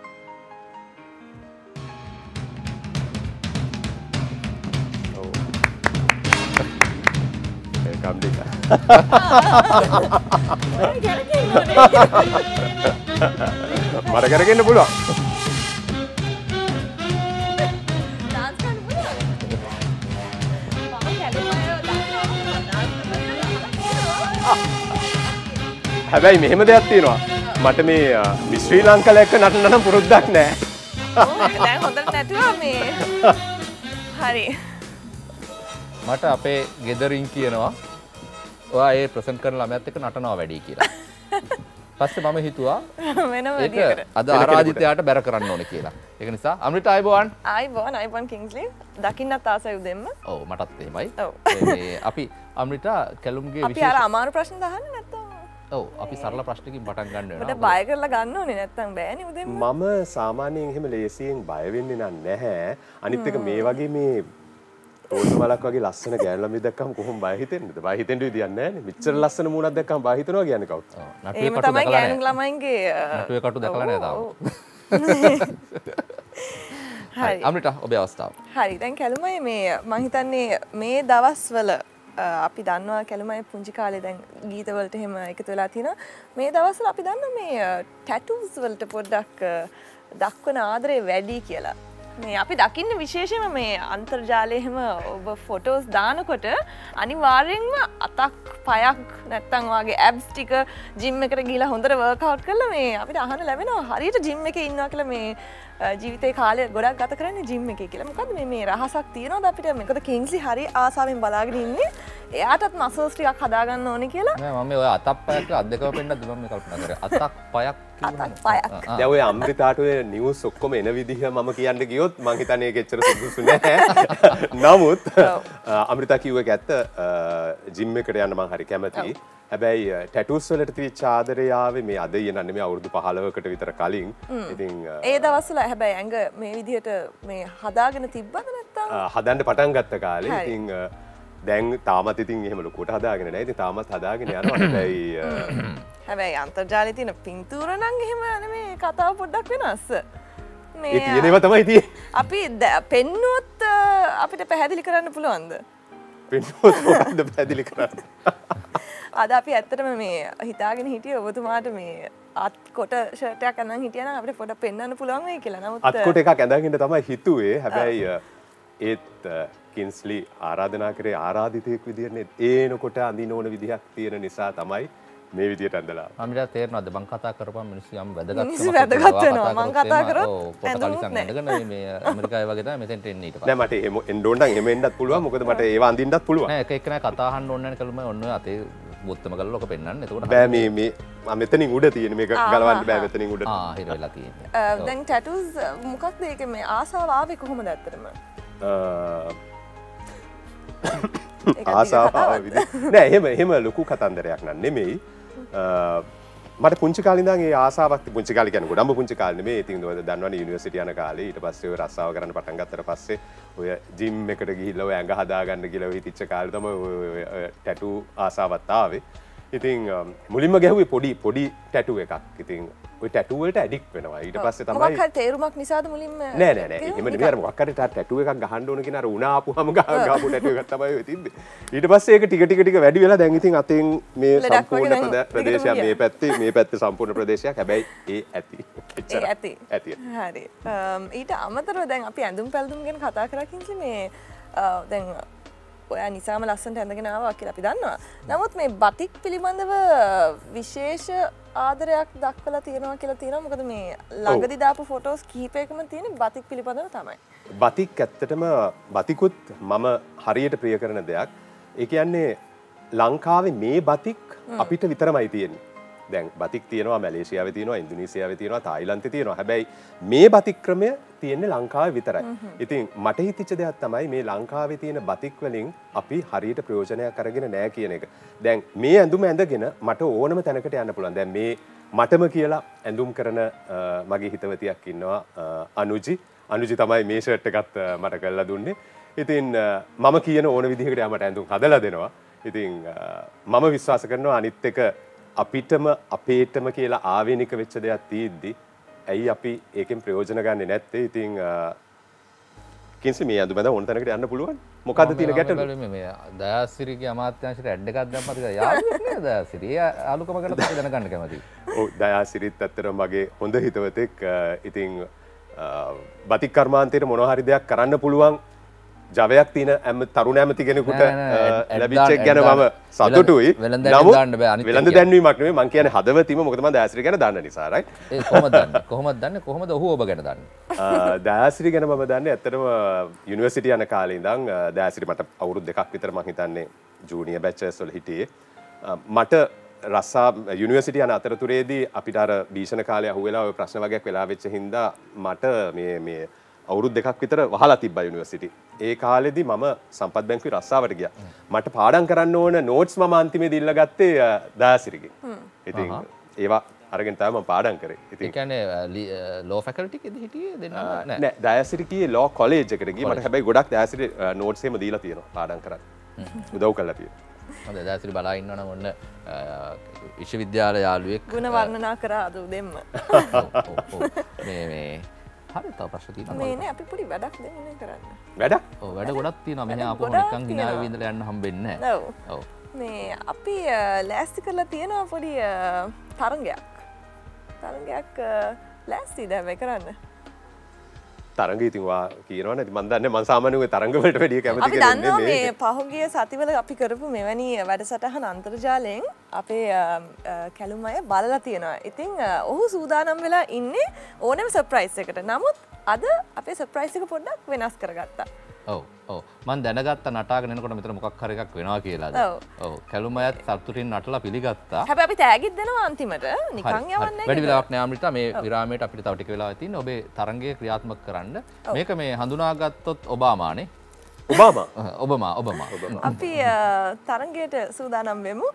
මට කරගන්න පුළුවන්. හැබැයි මෙහෙම දෙයක් තියෙනවා. මට මේ ශ්‍රී ලංකාවේ එක්ක නටන්න නම් පුරුද්දක් නැහැ. දැන් හොඳට නැතුවා මේ. හරි. මට අපේ ගෙදරින් කියනවා ඔයා ඒ ප්‍රසන්ට් කරන ළමයාත් එක්ක නටනවා වැඩි කියලා. පස්සේ මම හිතුවා ඒක අද ආරාධිතයාට බැර කරන්න ඕනේ කියලා. ඒක නිසා අමෘත ආයිබෝන් කිංස්ලි දකින්නත් ආසයි උදෙන්න. ඔව් මටත් එහෙමයි. ඔව්. මේ අපි අමෘත කැලුම්ගේ විශේෂ අපි අර අමාරු ප්‍රශ්න දහන්නේ නැත්තම්. ඔව් අපි සරල ප්‍රශ්නකින් පටන් ගන්න වෙනවා. මට බය කරලා ගන්න ඕනේ නැත්තම් බෑනේ උදෙන්න. මම සාමාන්‍යයෙන් එහෙම ලේසියෙන් බය වෙන්නේ නැහැ. අනිත් එක මේ වගේ මේ රෝස වලක් වගේ ලස්සන ගෑනු ළමයි දැක්කම කොහොම බය හිතෙන්නද? බය හිතෙන්න විදියක් නැහැ නේ. මෙච්චර ලස්සන මූණක් දැක්කම බය හිතනවා කියන්නේ කවුද? නටුවේ කටු දැකලා නැහැ. ගෑනු ළමයින්ගේ නටුවේ කටු දැකලා නැහැ තාම. හරි. අමෘත ඔබේ අවස්ථාව. හරි. දැන් කැලුමයි මේ මං හිතන්නේ මේ දවස්වල අපි දන්නවා කැලුමයි පුංචි කාලේ දැන් ගීත වලට එහෙම එකතු වෙලා තියෙනවා. මේ දවස්වල අපි දන්නවා මේ ටැටූස් වලට පොඩ්ඩක් දක්වන ආදරේ වැඩි කියලා. මේ අපි දකින්න විශේෂයෙන්ම මේ අන්තර්ජාලයේ එහෙම ඔබ ෆොටෝස් දානකොට අනිවාර්යෙන්ම අතක් පයක් නැත්තම් වාගේ ඇබ්ස් ටික ජිම් එකට ගිහලා හොඳට වර්ක්අවුට් කරලා මේ අපිට අහන්න ලැබෙනවා හරියට ජිම් එකේ ඉන්නවා කියලා මේ ජීවිතේ කාලය ගොඩක් ගත කරන්නේ ජිම් එකේ කියලා. මොකද්ද මේ රහසක් තියනවද අපිට? මොකද කිංස්ලි හරි ආසාවෙන් බලාගෙන ඉන්නේ. එයාටත් මසල්ස් ටිකක් හදාගන්න ඕනේ කියලා. නෑ මම ඔය අතක් පයක් අත් දෙකම පෙන්නද්ද මම මේ කල්පනා කරේ. අතක් පයක් දැන් ඔය අමෘතාට ඔය නිවුස් ඔක්කොම එන විදිහ මම කියන්න ගියොත් මං හිතන්නේ ඒක එච්චර සුදුසු නෑ. නමුත් අමෘතා කිව්ව එක ඇත්ත ජිම් එකට යන්න මං හරි කැමතියි. හැබැයි ටැටූස් වලට තිබිච්ච ආදරය ආවේ මේ අද ඉන්න නෙමෙයි අවුරුදු 15කට විතර කලින්. ඉතින් ඒ දවස්වල හැබැයි ඇඟ මේ විදිහට මේ හදාගෙන තිබ්බද නැත්තම් හදන්න පටන් ගත්ත කාලේ ඉතින් දැන් තාමත් ඉතින් එහෙම ලොකුවට හදාගෙන නැහැ. ඉතින් තාමත් හදාගෙන යනවා. හැබැයි අන්තර්ජාලයේ තියෙන පින්තූර නම් එහෙම නෙමෙයි කතාව පොඩ්ඩක් වෙනස්. ඒ තියෙනව තමයි තියෙන්නේ. අපි පෙන්නුවොත් අපිට පැහැදිලි කරන්න පුළුවන්ද? පෙන්නුවොත් මොකද්ද පැහැදිලි කරන්න? අද අපි ඇත්තටම මේ හිතාගෙන හිටියේ ඔබතුමාට මේ අත් කොට ෂර්ට් එකක් අඳන් හිටියා නම් අපිට පොඩක් පෙන්වන්න පුළුවන් වෙයි කියලා. නමුත් අත් කොට එකක් අඳගෙන තමයි හිතුවේ. හැබැයි ඒත් කින්ස්ලි ආරාධනා කරේ ආරාධිතයෙක් විදිහට ඒනකොට අඳින ඕන විදිහක් තියෙන නිසා තමයි මේ විදිහට ඇඳලා. මම තේරෙනවද මං කතා කරපුවම මිනිස්සු යම් වැදගත් වෙනවා. මං කතා කරොත් පොතකලිසම් ඇඳගෙන මේ ඇමරිකාවේ වගේ තමයි මෙතෙන්ට එන්නේ ඊට පස්සේ. නෑ මට එහෙම එන්න ඕන නම් එහෙම එන්නත් පුළුවන්. මොකද මට ඒව අඳින්නත් පුළුවන්. නෑ එක එක නෑ කතා අහන්න ඕන නැහැ කලුම ඔන්න අතේ බොත්තම ගලලා ඔක පෙන්නන්න. එතකොට බෑ මේ මෙතනින් උඩ තියෙන මේක ගලවන්න බෑ මෙතනින් උඩ. හිර වෙලා තියෙන්නේ. දැන් ටැටූස් මොකක්ද ඒක මේ ආසාව ආවේ කොහොමද ඇත්තටම? ආසාව නෑ එහෙම ලොකු කතන්දරයක් නන් නෙමෙයි. මට පුංචි කාලේ ඉඳන් ඒ ආසාවක් පුංචි කාලේ කියන්නේ ගොඩම පුංචි කාලේ නෙමෙයි. ඉතින් ඔය දන්නවනේ යුනිවර්සිටි යන කාලේ ඊට පස්සේ ඔය රස්සාව කරන්න පටන් ගත්තට පස්සේ ඔය ජිම් එකට ගිහිල්ලා ඔය ඇඟ හදාගන්න කියලා ඔය හිතච්ච කාලේ තමයි ඔය ටැටූ ආසාවත් ආවේ. ඉතින් මුලින්ම ගැහුවේ පොඩි ටැටු එකක්. ඉතින් ඔය ටැටු වලට ඇඩික්ට් වෙනවා. ඊට පස්සේ තමයි මොකක් හරි තේරුමක් නිසාද මුලින්ම නෑ එහෙම නෙමෙයි. අර මොකක් හරි ටැටු එකක් ගහන්න ඕන කියන අර උණ ආපුවම ගහපු ටැටු එකක් තමයි ඔය තිබ්බේ. ඊට පස්සේ ඒක ටික වැඩි වෙලා දැන් ඉතින් අතෙන් මේ සම්පූර්ණ ප්‍රදේශයක් මේ පැත්තේ සම්පූර්ණ ප්‍රදේශයක්. හැබැයි ඒ ඇති. එච්චරයි. ඇති. හරි. ඊට අමතරව දැන් අපි ඇඳුම් පැළඳුම් ගැන කතා කරා කින්සි මේ දැන් ඔයා නිසාම ලස්සනට ඇඳගෙන ආවා කියලා අපි දන්නවා. නමුත් මේ බතික් පිළිබඳව විශේෂ ආදරයක් දක්වලා තියෙනවා කියලා තියෙනවා. මොකද මේ ළඟදි දාපු ෆොටෝස් කිහිපයකම තියෙන බතික් පිළිබඳව තමයි. බතික් ඇත්තටම බතිකුත් මම හරියට ප්‍රිය කරන දෙයක්. ඒ කියන්නේ ලංකාවේ මේ බතික් අපිට විතරමයි තියෙන්නේ. දැන් බතික් තියෙනවා මැලේසියාවේ තියෙනවා ඉන්දුනීසියාවේ තියෙනවා තායිලන්තේ තියෙනවා. හැබැයි මේ බතික් ක්‍රමය තියෙන්නේ ලංකාවේ විතරයි. ඉතින් මට හිතෙච්ච දෙයක් තමයි මේ ලංකාවේ තියෙන බතික් වලින් අපි හරියට ප්‍රයෝජනයක් අරගෙන නැහැ කියන එක. දැන් මේ ඇඳුම ඇඳගෙන මට ඕනම තැනකට යන්න පුළුවන්. දැන් මේ මටම කියලා ඇඳුම් කරන මගේ හිතවතියක් ඉන්නවා අනුජි තමයි මේ ෂර්ට් එකත් මට කරලා දුන්නේ. ඉතින් මම කියන ඕන විදිහකට යමට ඇඳුම් හදලා දෙනවා. ඉතින් මම විශ්වාස කරනවා අනිත් එක අපිටම අපේටම කියලා ආවේනික වෙච්ච දෙයක් තියෙද්දි ඇයි අපි ඒකෙන් ප්‍රයෝජන ගන්නේ නැත්තේ? ඉතින් කින්සි මේ අඳුමද ඕන තැනකට යන්න පුළුවන්. මොකද්ද තියෙන ගැටලුව? මේ දයාසිරිගේ අමාත්‍යාංශයට ඇඩ් එකක් දැම්මද කියලා යාළුවෙක් නේද දයාසිරි? ඒ ආලුකම ගැන තමයි දැනගන්න කැමතියි. ඔව් දයාසිරිත් ඇත්තටම මගේ හොඳ හිතවතෙක්. ඉතින් බතික් කර්මාන්තයේ මොනවා හරි දෙයක් කරන්න පුළුවන් ජවයක් තියෙන තරුණ ඇමති කෙනෙකුට ලැබිච්ච එක ගැන මම සතුටුයි. නමුත් වෙළඳ දැන්වීමක් නෙමෙයි මම කියන්නේ හදවතින්ම මොකද මම දයාසිරි ගැන දන්න නිසා right. ඒ කොහොමද දන්නේ? කොහොමද ඔහු ඔබ ගැන දන්නේ? දයාසිරි ගැන මම දන්නේ ඇත්තටම යුනිවර්සිටි යන කාලේ ඉඳන් දයාසිරි මට අවුරුදු 2ක් විතර මම හිතන්නේ ජූනියර් බැචලර්ස් වල හිටියේ. මට රස්සා යුනිවර්සිටි යන අතරතුරේදී අපිට අර භීෂණ කාලේ අහුවෙලා ඔය ප්‍රශ්න වගේක් වෙලා වෙච්ච හින්දා මට මේ අවුරුදු 2ක් විතර වහලා තිබ්බා යුනිවර්සිටි. ඒ කාලෙදි මම සම්පත් බැංකුවේ රස්සාවට ගියා. මට පාඩම් කරන්න ඕන නෝට්ස් මම අන්තිමේදී ඉල්ල ගත්තේ දයාසිරිගෙන්. ඉතින් ඒවා අරගෙන තමයි මම පාඩම් කරේ. ඉතින් ඒ කියන්නේ ලෝ ෆැකල්ටි එකේදී හිටියේ දෙන්න නෑ. නෑ දයාසිරි කියේ ලෝ කොලෙජ් එකට ගියේ. මට හැබැයි ගොඩක් දයාසිරි නෝට්ස් එහෙම දීලා තියෙනවා පාඩම් කරන්න. උදව් කරලා තියෙනවා. හොඳයි දයාසිරි බලා ඉන්නවනම් ඔන්න විශ්වවිද්‍යාල යාළුවෙක් ගුණ වර්ණනා කරා අද උදෙන්ම. මේ හරි තව ප්‍රශ්න තියෙනවා. මේ නේ අපි පොඩි වැඩක් දෙන්නේ කරන්න. වැඩක්? ඔව් වැඩ ගොඩක් තියෙනවා. මෙහා ආපහු නිකන් hina වෙවි ඉඳලා යන්න හම්බෙන්නේ නැහැ. ඔව්. මේ අපි ලෑස්ති කරලා තියෙනවා පොඩි තරංගයක්. තරංගයක් ලෑස්තිද හැබැයි කරන්න? තරංග ඉතින් වා කියනවනේ. ඉතින් මම දන්නේ මම සාමාන්‍යයෙන් ඔය තරංග වලට වැඩිය කැමති කෙනෙක් නෙමෙයි. අපි දන්නවා මේ පහුගිය සතිවල අපි කරපු මෙවැනි වැඩසටහන අන්තර්ජාලයෙන් අපේ කැලුම් අය බලලා තියෙනවා. ඉතින් ඔහු සූදානම් වෙලා ඉන්නේ ඕනෑම සර්ප්‍රයිස් එකකට. නමුත් අද අපේ සර්ප්‍රයිස් එක පොඩ්ඩක් වෙනස් කරගත්තා. ඔව් ඔව් මම දැනගත්තා නටාගෙන එනකොට මෙතන මොකක් හරි එකක් වෙනවා කියලාද. ඔව් කැලුම් අයත් සතුටින් නටලා පිළිගත්තා. හැබැයි අපි තෑගිත් දෙනවා අන්තිමට. නිකන් යවන්නේ නැහැ. වැඩි වෙලාවක් නෑ අමෘතා මේ විරාමයට අපිට තව ටික වෙලාවක් තියෙනවා. ඔබේ තරංගය ක්‍රියාත්මක කරන්න. මේක මේ හඳුනාගත්තොත් ඔබාමානේ. ඔබමා. අපි තරංගයට සූදානම් වෙමු.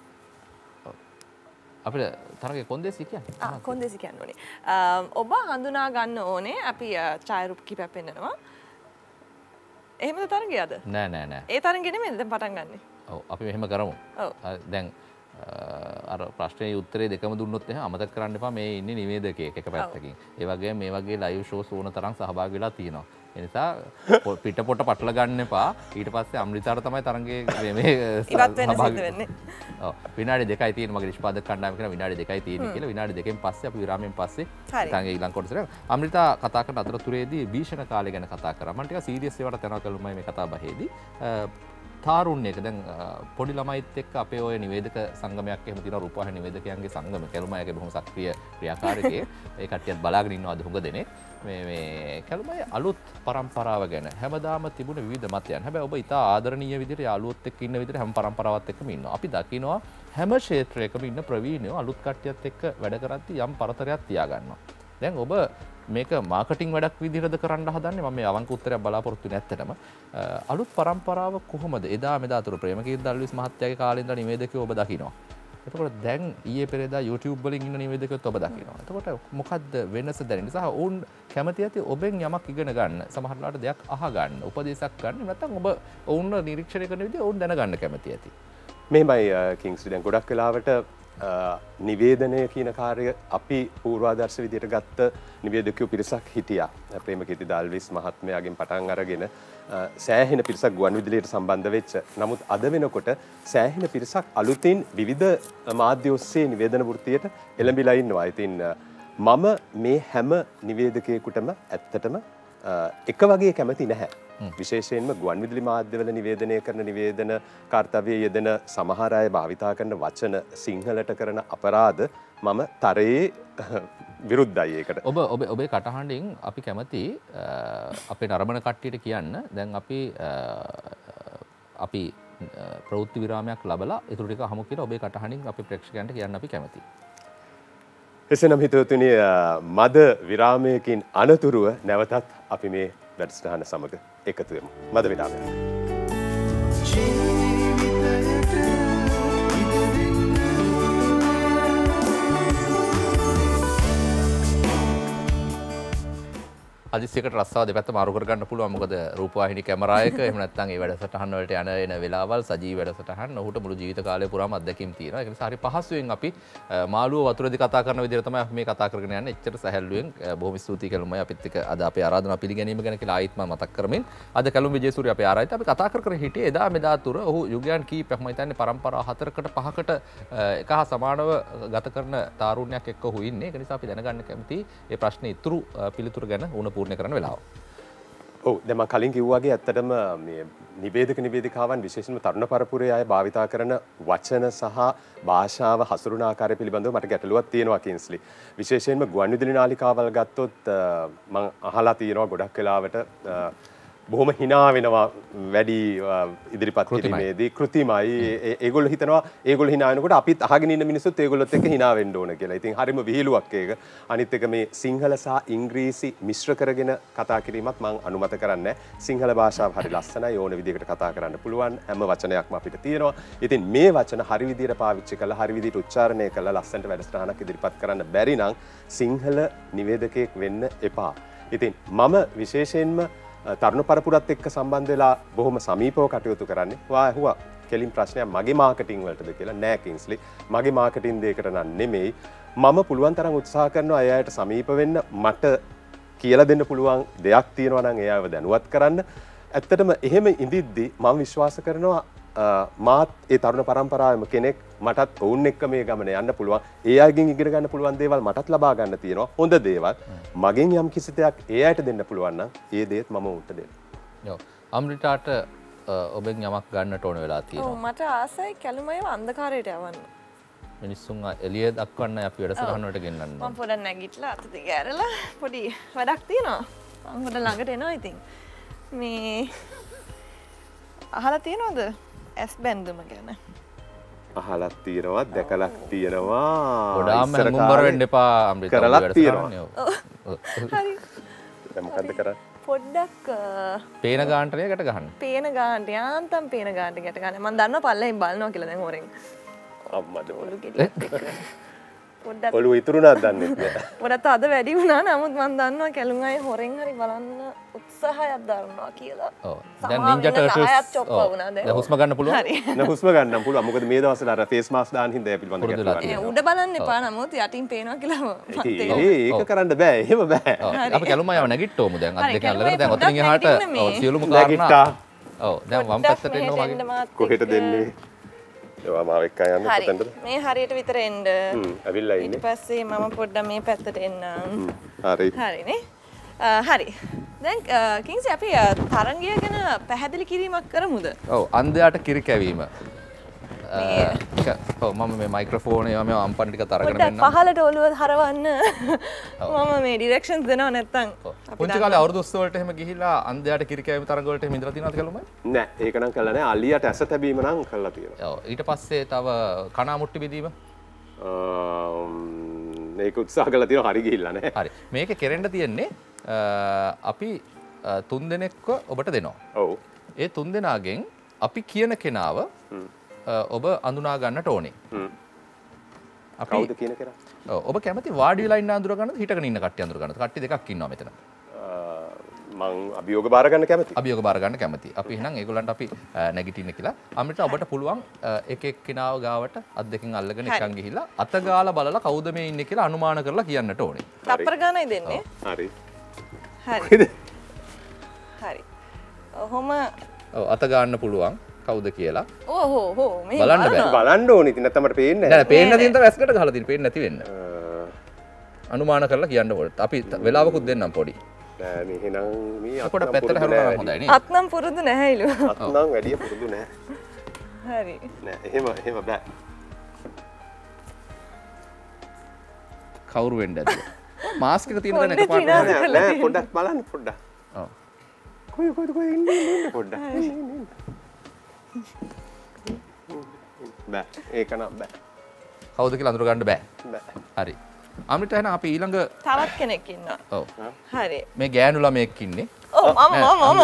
අපිට තරගේ කොන්දේසි කියන්නේ? කොන්දේසි කියන්න ඕනේ. ඔබ හඳුනා ගන්න ඕනේ. අපි ඡායාරූප කිහිපයක් පෙන්නනවා. එහෙමද තරගයද? නෑ. ඒ තරගෙ නෙමෙයි දැන් පටන් ගන්නෙ. ඔව් අපි මෙහෙම කරමු. දැන් අර ප්‍රශ්නේ උත්තරේ දෙකම දුන්නොත් එහෙනම් අමතක කරන්න එපා මේ ඉන්නේ නිවේදකයෙක් එක පැත්තකින්. ඒ වගේම මේ වගේ ලයිව් ෂෝස් ඕන තරම් සහභාගී වෙලා තියෙනවා. ඒ නිසා පිටපොට පටල ගන්න එපා. ඊට පස්සේ අමෘතාට තමයි තරංගයේ මේ ඉවත් වෙන්න සිද්ධ වෙන්නේ. ඔව් විනාඩි 2යි තියෙන මගේ නිෂ්පාදක කණ්ඩායම කියන විනාඩි 2යි තියෙන්නේ කියලා. විනාඩි 2කින් පස්සේ අපි විරාමයෙන් පස්සේ තරංගයේ ඊළඟ කොටසට අමෘතා කතා කරන අතරතුරේදී භීෂණ කාලය ගැන කතා කරා. මම ටිකක් සීරියස් ඒවාට යනවා කළුමයි මේ කතා බහේදී. තාරුණ්‍යක දැන් පොඩි ළමයිත් එක්ක අපේ ඔය නිවේදක සංගමයක් එහෙම තියෙනවා රූපවාහිනී නිවේදකයන්ගේ සංගම කැලුමයගේ බොහොම සක්‍රීය ක්‍රියාකාරකයේ ඒ කට්ටියත් බලාගෙන ඉන්නවා අද හුඟ දෙනෙක් මේ කැලුමයේ අලුත් පරම්පරාව ගැන හැමදාම තිබුණ විවිධ මතයන්. හැබැයි ඔබ ඉතා ආදරණීය විදිහට යාළුවොත් එක්ක ඉන්න විදිහට හැම පරම්පරාවත් එක්කම ඉන්නවා. අපි දකිනවා හැම ක්ෂේත්‍රයකම ඉන්න ප්‍රවීණයෝ අලුත් කට්ටියත් එක්ක වැඩ කරද්දී යම් පරතරයක් තියාගන්නවා. දැන් ඔබ මේක මාකටිං වැඩක් විදිහටද කරන්න හදන්නේ? මම මේ අවංක උත්තරයක් බලාපොරොත්තු වෙන්නේ නැත්තටම. අලුත් පරම්පරාව කොහොමද? එදා මෙදා අතුරු ප්‍රේමකීර්ති දල්විස් මහත්තයාගේ කාලේ ඉඳලා නිවේදකයෝ ඔබ දකිනවා. එතකොට දැන් ඊයේ පෙරේදා YouTube වලින් ඉන්න නිවේදකයොත් ඔබ දකිනවා. එතකොට මොකද්ද වෙනස දැනෙන්නේ? සහ ඔවුන් කැමති ඇති ඔබෙන් යමක් ඉගෙන ගන්න, සමහරවිට දෙයක් අහ ගන්න, උපදේශයක් ගන්න. නැත්නම් ඔබ ඔවුන්ව නිරීක්ෂණය කරන විදිහ ඔවුන් දැනගන්න කැමති ඇති. මෙහෙමයි කිංස්ලි දැන් ගොඩක් වෙලාවට නිවේදනය කියන කාර්ය අපි පූර්වාදර්ශ විදියට ගත්ත නිවේදකයෝ පිරිසක් හිටියා. ප්‍රේමකීර්ති දාල්විස් මහත්මයාගෙන් පටන් අරගෙන සෑහෙන පිරිසක් ගුවන් විදුලියට සම්බන්ධ වෙච්ච. නමුත් අද වෙනකොට සෑහෙන පිරිසක් අලුතින් විවිධ මාධ්‍ය ඔස්සේ නිවේදන වෘත්තියට එළඹිලා ඉන්නවා. ඉතින් මම මේ හැම නිවේදකයෙකුටම ඇත්තටම එක වගේ කැමති නැහැ. විශේෂයෙන්ම ගුවන් විදුලි මාධ්‍යවල නිවේදනය කරන නිවේදන කාර්යයේ යෙදෙන සමහර අය භාවිතා කරන වචන සිංහලට කරන අපරාධ මම තරයේ විරුද්ධයි ඒකට. ඔබේ කටහඬින් අපි කැමති අපේ නරඹන කට්ටියට කියන්න දැන් අපි ප්‍රවෘත්ති විරාමයක් ලබලා ඊටු ටික අහමු කියලා ඔබේ කටහඬින් අපේ ප්‍රේක්ෂකයන්ට කියන්න අපි කැමතියි. එසේනම් හිතවතුනි මද විරාමයකින් අනතුරුව නැවතත් අපි මේ වැඩසටහන සමග එකතු වෙමු. මද විරාමයක්. අදිසියකට රස්සාව දෙපැත්ත මාරු කරගන්න පුළුවන්. මොකද රූපවාහිනී කැමරායක එහෙම නැත්නම් ඒ වැඩසටහන් වලට එන වෙලාවල් සජීවී වැඩසටහන් ඔහුට මුළු ජීවිත කාලය පුරාම අත්දැකීම් තියෙනවා. ඒක නිසා හරි පහසුවෙන් අපි මාළුව වතුරේදී කතා කරන විදිහට තමයි අපි මේ කතා කරගෙන යන්නේ. එච්චර සැහැල්ලුවෙන් බොහොම ස්තුතියි කැලුමයි අපිත් එක්ක අද අපේ ආරාධනාව පිළිගැනීම ගැන කියලා ආයිත් මම මතක් කරමින් අද කැලුම් විජේසූරිය අපේ ආරාධිත අපි කතා කර හිටියේ එදා මෙදා තුර ඔහු යුගයන් කීපයක් මම හිතන්නේ පරම්පරා 4කට 5කට එක හා සමානව ගත කරන තාරුණ්‍යයක් එක්ක ඔහු ඉන්නේ. ඒක නිසා අපි දැනගන්න කැමතියි මේ ප්‍රශ්නේ ඉතුරු පිළිතුරු ගැන උණ පූර්ණ කරන වෙලාව. ඔව් දැන් මම කලින් කිව්වාගේ ඇත්තටම මේ නිවේදක නිවේදිකාවන් විශේෂයෙන්ම තරුණ පරපුරේ අය භාවිතා කරන වචන සහ භාෂාව හසුරුවන ආකාරය පිළිබඳව මට ගැටලුවක් තියෙනවා කින්ස්ලි. විශේෂයෙන්ම ගුවන් විදුලි නාලිකාවල් ගත්තොත් මම අහලා තියෙනවා ගොඩක් වෙලාවට බොහොම hina වෙනවා වැඩි ඉදිරිපත් කිරීමේදී කෘතිමයි. ඒගොල්ලෝ හිතනවා ඒගොල්ලෝ hina වෙනකොට අපිත් අහගෙන ඉන්න මිනිස්සුත් ඒගොල්ලොත් එක්ක hina වෙන්න ඕන කියලා. ඉතින් හරිම විහිළුවක් ඒක. අනිත් එක මේ සිංහල සහ ඉංග්‍රීසි මිශ්‍ර කරගෙන කතා කිරීමත් මම අනුමත කරන්නේ නැහැ. සිංහල භාෂාව හරි ලස්සනයි ඕන විදිහකට කතා කරන්න පුළුවන්. හැම වචනයක්ම අපිට තියෙනවා. ඉතින් මේ වචන හරි විදිහට පාවිච්චි කරලා හරි විදිහට උච්චාරණය කරලා ලස්සනට වැඩසටහනක් ඉදිරිපත් කරන්න බැරි නම් සිංහල නිවේදකයෙක් වෙන්න එපා. ඉතින් මම විශේෂයෙන්ම තරුණ පරපුරත් එක්ක සම්බන්ධ වෙලා බොහොම සමීපව කටයුතු කරන්නේ. වා ඇහුවා කෙලින් ප්‍රශ්නයක් මගේ මාකටිං වලටද කියලා. නෑ කින්ස්ලි. මගේ මාකටිං දෙයකට නම් නෙමෙයි. මම පුළුවන් තරම් උත්සාහ කරනවා අය අයට සමීප වෙන්න. මට කියලා දෙන්න පුළුවන් දෙයක් තියෙනවා නම් එයාව දැනුවත් කරන්න. ඇත්තටම එහෙම ඉඳිද්දි මම විශ්වාස කරනවා මාත් ඒ තරුණ පරම්පරාවේම කෙනෙක් මටත් ඔවුන් එක්ක මේ ගමන යන්න පුළුවන්. ඒ අයගෙන් ඉගෙන ගන්න පුළුවන් දේවල් මටත් ලබා ගන්න තියෙනවා. හොඳ දේවල්. මගෙන් යම් කිසි දෙයක් ඒ අයට දෙන්න පුළුවන් නම් ඒ දේත් මම උන්ට දෙන්න. ඔව්. අම්රිතාට ඔබෙන් යමක් ගන්නට ඕන වෙලා තියෙනවා. ඔව් මට ආසයි කැලුමයව අන්ධකාරයට යවන්න. මිනිස්සුන් එළිය දක්වන්න අපි වැඩසටහන වලට ගෙන්නන්න. මම පොඩක් නැගිටලා අත දෙක ඇරලා පොඩි වැඩක් තියෙනවා. මම පොඩ ළඟට එනවා ඉතින්. මේ අහලා තියෙනවද? ඇස් බැන්දුම ගැන අහලත් තියෙනවා දැකලත් තියෙනවා ගොඩාම හැඟුම්බර වෙන්න එපා අම්රිතා කරලත් තියෙනවා. හරි දැන් මොකද්ද කරන්නේ? පොඩ්ඩක් පේන ගානට ගැට ගහන්න. පේන ගානට යාන්තම් පේන ගානට ගැට ගන්න. මම දන්නවා පල්ලෙන් බලනවා කියලා දැන් හොරෙන්. අම්මද පොඩ්ඩක් ඔළුව ඉතුරුනාද දන්නේ නැහැ. පොඩක් අද වැඩි වුණා. නමුත් මම දන්නවා කැලුම් අය හොරෙන් හරි බලන්න උත්සාහයක් දරනවා කියලා. ඔව්. දැන් නින්ජා ටර්ටල්ස් දැන් හුස්ම ගන්න පුළුවන්. හරි. නෑ හුස්ම ගන්නම් පුළුවන්. මොකද මේ දවස්වල අර ෆේස් මාස්ක් දාන්න හින්දා ඒ පිළිබඳව ගැටලුවක්. උඩ බලන්න එපා. නමුත් යටින් පේනවා කියලා ඒක කරන්න බෑ. එහෙම බෑ. අපි කැලුම අයව නැගිට්ටෝමු දැන් අත් දෙක අල්ලගෙන දැන් ඔතනින් එහාට සියලුම කාරණා ඔව් දැන් වම් පැත්තට එන්න මගේ කොහෙට දෙන්නේ? ඒවා මාව එක්ක යන්න කොතනද? මේ හරියට විතර එන්න. ඇවිල්ලා ඉන්නේ. ඊට පස්සේ මම පොඩ්ඩක් මේ පැත්තට එන්නම්. හරි. හරිනේ. හරි. දැන් කිංසි අපි තරංගය ගැන පැහැදිලි කිරීමක් කරමුද? ඔව් අන්ධයාට කිරි කැවීම. ඔව් මම මේ මයික්‍රොෆෝනේ මම අම්පන් ටික තරගෙන මෙන්න. පහලට ඔළුව හරවන්න මම මේ ඩිරෙක්ෂන්ස් දෙනවා නැත්තම් පුංචි කාලේ අවුරුදු 20 වලට එහෙම ගිහිල්ලා අන්ධයාට කිරි කැවීම තරඟ වලට එහෙම ඉඳලා තියෙනවද කියලා මම? නෑ ඒක නම් කළා නෑ. අලියට ඇස තැබීම නම් කළා තියෙනවා. ඔව් ඊට පස්සේ තව කණා මුට්ටි බෙදීම ඒක උත්සාහ කළා තියෙනවා හරි ගිහිල්ලා නෑ. හරි. මේක කෙරෙන්න තියෙන්නේ අපි 3 දෙනෙක්ව ඔබට දෙනවා. ඔව්. ඒ 3 දෙනාගෙන් අපි කියන කෙනාව ඔබ අඳුනා ගන්නට ඕනේ. අපි කවුද කියන කෙනා? ඔව් ඔබ කැමති වාඩි වෙලා ඉන්න අඳුර ගන්නද හිටගෙන ඉන්න කට්ටිය අඳුර ගන්නද? කට්ටිය දෙකක් ඉන්නවා මෙතන. මං අභියෝග බාර ගන්න කැමතියි. අභියෝග බාර ගන්න කැමතියි. අපි එහෙනම් ඒගොල්ලන්ට අපි නැගිටින්න කියලා. අමිට ඔබට පුළුවන් එක එක්කිනාව ගාවට අත් දෙකෙන් අල්ලගෙන එකන් ගිහිල්ලා අත ගාලා බලලා කවුද මේ ඉන්නේ කියලා අනුමාන කරලා කියන්නට ඕනේ. තප්පර ගානයි දෙන්නේ. හරි. හරි. හරි. ඔහොම ඔව් අත ගන්න පුළුවන් කවුද කියලා. ඕහෝ මේ බලන්න බෑ. බලන්න ඕනේ. ඉතින් නැත්නම් මට පේන්නේ නෑ පේන්න තියෙන තව ඇස්කට ගහලා තියෙන පේන්නේ නැති වෙන්න. අනුමාන කරලා කියන්න ඕනේ. අපි වෙලාවකුත් දෙන්නම් පොඩි. නෑ මේ එහෙනම් මේ අපොට පැත්තට හරවනවා හොඳයි නේ. අත්නම් පුරුදු නැහැයිලු. අත්නම් වැඩි පුරුදු නෑ. හරි. නෑ එහෙම බෑ. කවුරු වෙන්නද? මාස්ක් එක තියෙන දැන එකපාරට නෑ පොඩ්ඩක් බලන්න පොඩ්ඩක්. ඔව්. කොයි ඉන්නේ පොඩ්ඩක්. බෑ ඒක නම් බෑ. කවුද කියලා අඳුර ගන්න බෑ. බෑ. හරි. අමිට එහෙනම් අපි ඊළඟ තවත් කෙනෙක් ඉන්නවා. ඔව්. හරි. මේ ගෑනු ළමයෙක් ඉන්නේ. ඔව් මම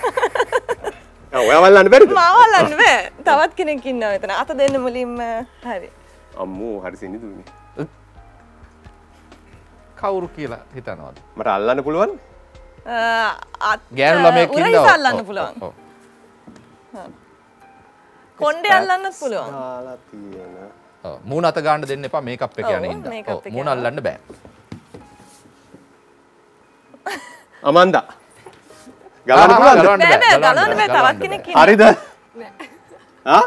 ඔයා වල්ලන්න බැරිද? මාවල්ලන්න බෑ. තවත් කෙනෙක් ඉන්නවා එතන. අත දෙන්න මුලින්ම හරි. අම්මෝ හරි සිනිදුනේ. කවුරු කියලා හිතනවාද? මට අල්ලන්න පුළුවන්? ගෑනු ළමයෙක් ඉන්නවා. උරහිස අල්ලන්න පුළුවන්. ඔව්. කොණ්ඩේ අල්ලන්නත් පුළුවන්. දාලා තියෙන. ඔව්. මූණ අත ගන්න දෙන්න එපා මේකප් එක යන ඔව්, හින්දා. මේකප් ඔව්. එක මූණ යනවා. අල්ලන්න බෑ. අමන්දා. ගලන්න පුළුවන්ද? ගලවන්න බෑ බෑ ගලවන්න බෑ. තවත් ගලවන්න කෙනෙක් ඉන්නවා. හරිද? ආ?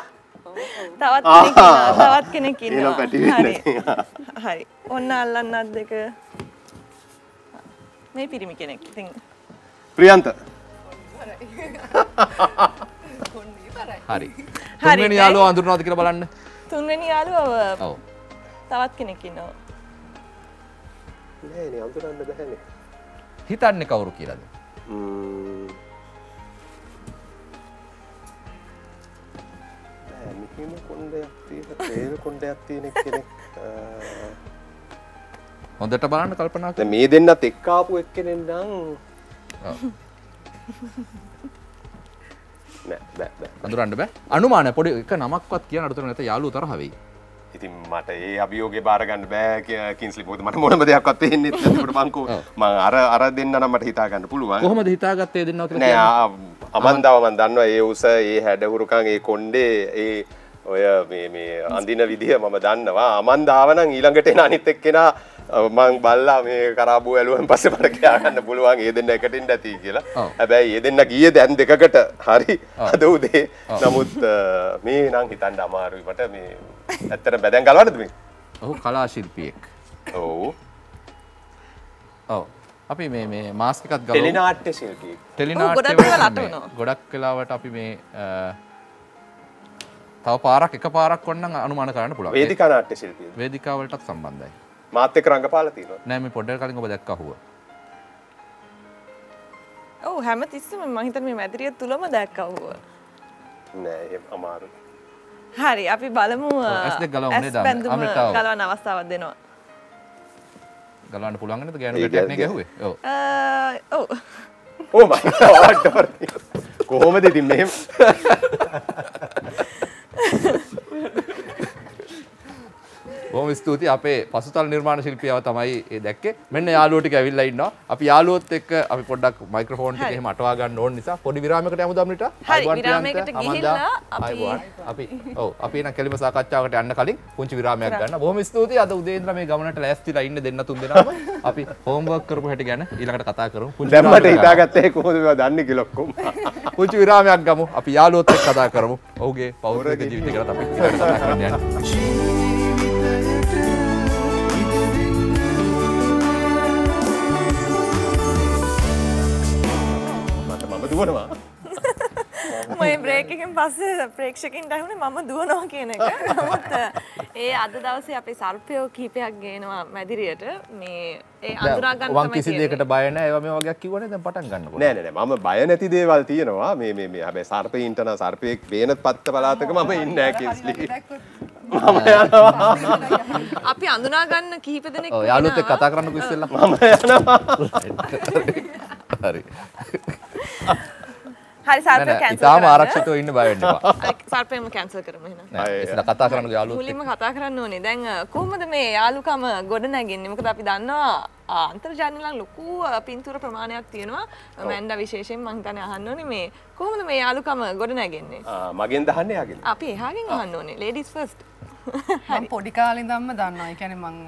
තවත් කෙනෙක් එහෙනම් ඉන්නවා. පැටි වෙන්නේ. හරි. ඔන්න අල්ලන්නත් දෙක. මේ පිරිමි කෙනෙක්. ඉතින් හරි. ප්‍රියන්ත. තුන්වෙනි යාළුවා අඳුරනවද කියලා බලන්න. තුන්වෙනි යාළුවව ඔව්. තවත් කෙනෙක් ඉන්නවා. නෑ නේ අඳුරන්න බෑනේ. හිතන්නේ කවුරු කියලාද? මෙහෙම කොණ්ඩයක් තියෙන තේල් කොණ්ඩයක් තියෙන කෙනෙක් හොඳට බලන්න කල්පනා දැන් මේ දෙන්නත් එක්ක ආපු එක්කෙනෙක් නම් ඔව්. නෑ බෑ. අඳුරන්න බෑ. අනුමාන පොඩි එක නමක්වත් කියන අඩුතර නැත යාළුවෝ තරහ වෙයි. ඉතින් මට ඒ අභියෝගේ බාර ගන්න බෑ කින්ස්ලි මොකද මට මොනම දෙයක්වත් පේන්නේ නැත්නම් මම මං අර දෙන්න නම් මට හිතා ගන්න පුළුවන්. කොහොමද හිතාගත්තේ දෙන්නව කියලා නෑ කියන්නේ? අමන්දාව මන් දන්නවා ඒ උස ඒ හැඩහුරුකම් ඒ කොණ්ඩේ ඒ ඔය මේ අඳින විදිය මම දන්නවා. අමන්දාව නම් ඊළඟට එන අනිත් එක්කෙනා මං බල්ලා මේ කරාබුව ඇලුවෙන් පස්සේ මට කියා ගන්න පුළුවන් ඒ දෙන්න එකට ඉන්න ඇති කියලා. හැබැයි ඒ දෙන්න ගියේ දැන් දෙකකට හරි අද උදේ. නමුත් මේ නම් හිතන්න අමාරුයි මට මේ ඇත්තට බැදන් ගලවන්නද මේ? ඔහු කලා ශිල්පියෙක්. ඔව්. ඔව්. අපි මේ මාස්ක් එකත් ගලවමු. ටෙලිනාට්‍ය ශිල්පියෙක්. ටෙලිනාට්‍ය ගොඩක් ඒවා ලට වෙනවා. ගොඩක් වෙලාවට අපි මේ තව පාරක් එක පාරක් වොන්නම් අනුමාන කරන්න පුළුවන්. වේදිකා නාට්‍ය ශිල්පියෙක්. වේදිකාව වලටත් සම්බන්ධයි. මාත් එක්ක රංගපාලා තියෙනවා. නෑ මේ පොඩ්ඩක් කලින් ඔබ දැක්කා හුව. ඔව් හැමතිස්සෙම මම හිතන්නේ මේ මැදිරිය තුලම දැක්කවුව. නෑ එහෙම අමාරුයි. හරි අපි බලමු ඇස් දෙක ගලවමු නේද? අමෘතාව. ගලවන්න අවස්ථාවක් දෙනවා. ගලවන්න පුළුවන් නේද? ගෑනු ගැටයක් නේ ගැහුවේ. ඔව්. ඔව්. Oh my god. කොහොමද ඉතින් මෙහෙම? බොහොම ස්තුතියි අපේ පසුතල නිර්මාණ ශිල්පියාව තමයි ඒ දැක්කේ. මෙන්න යාළුවෝ ටික ඇවිල්ලා ඉන්නවා. අපි යාළුවොත් එක්ක අපි පොඩ්ඩක් මයික්‍රොෆෝන් ටික එහෙම අටවා ගන්න ඕන නිසා පොඩි විරාමයකට යමුද අපිට? හරි විරාමයකට ගිහිල්ලා අපි අපි එන කෙලිම සාකච්ඡාවකට යන්න කලින් පුංචි විරාමයක් ගන්න. බොහොම ස්තුතියි. අද උදේ ඉඳලා මේ ගමනට ලෑස්තිලා ඉන්න දෙන්න තුන් දෙනාම අපි හෝම්වර්ක් කරපු හැටි ගැන ඊළඟට කතා කරමු. දැන් මට හිතාගත්තේ කොහොමද මේවා දන්නේ කියලා ඔක්කොම. පුංචි විරාමයක් ගමු. අපි යාළුවොත් එක්ක කතා කරමු. ඔහුගේ පෞද්ගලික ජීවිතය ගැන අපි ඊළඟට කතා කරන්න යනවා. දුවනවා. මේ බ්‍රේක් එකෙන් පස්සේ ප්‍රේක්ෂකින්ට ඇහුනේ මම දුවනවා කියන එක. නමුත් ඒ අද දවසේ අපේ සර්පයෝ කිහිපයක් ගේනවා මැදිරියට. මේ ඒ අඳුරා ගන්න තමයි කිසි දෙයකට බය නැහැ. ඒවා මේ වගේක් කිව්වනේ දැන් පටන් ගන්නකොට. නෑ මම බය නැති දේවල් තියෙනවා. මේ හැබැයි සර්පයින්ට නම් සර්පයෙක් වේන පත්ත පළාතක මම ඉන්නේ නැහැ කිස්ලි. මම යනවා. අපි අඳුනා ගන්න කිහිප දෙනෙක් ඔව් යාළුවොත් එක්ක කතා කරන්නකෝ ඉස්සෙල්ලා. මම යනවා. හරි. හරි සර්පය කැන්සල් ඉතාලම ආරක්ෂිතව ඉන්න බය වෙන්න එපා. සර්පයම කැන්සල් කරමු එහෙනම්. නෑ ඉස්සලා කතා කරන්න යාළුවෝ මුලින්ම කතා කරන්න ඕනේ. දැන් කොහොමද මේ යාළුකම ගොඩ නැගෙන්නේ? මොකද අපි දන්නවා අන්තර්ජාලයෙන් ලොකු පින්තූර ප්‍රමාණයක් තියෙනවා. මෑන්ඩා විශේෂයෙන් මම හිතන්නේ අහන්න ඕනේ මේ කොහොමද මේ යාළුකම ගොඩ නැගෙන්නේ? මගෙන් දහන්නේ යාගෙන. අපි එහාගෙන් අහන්න ඕනේ. ladies first. මම පොඩි කාලේ ඉඳන්ම දන්නවා. ඒ කියන්නේ මං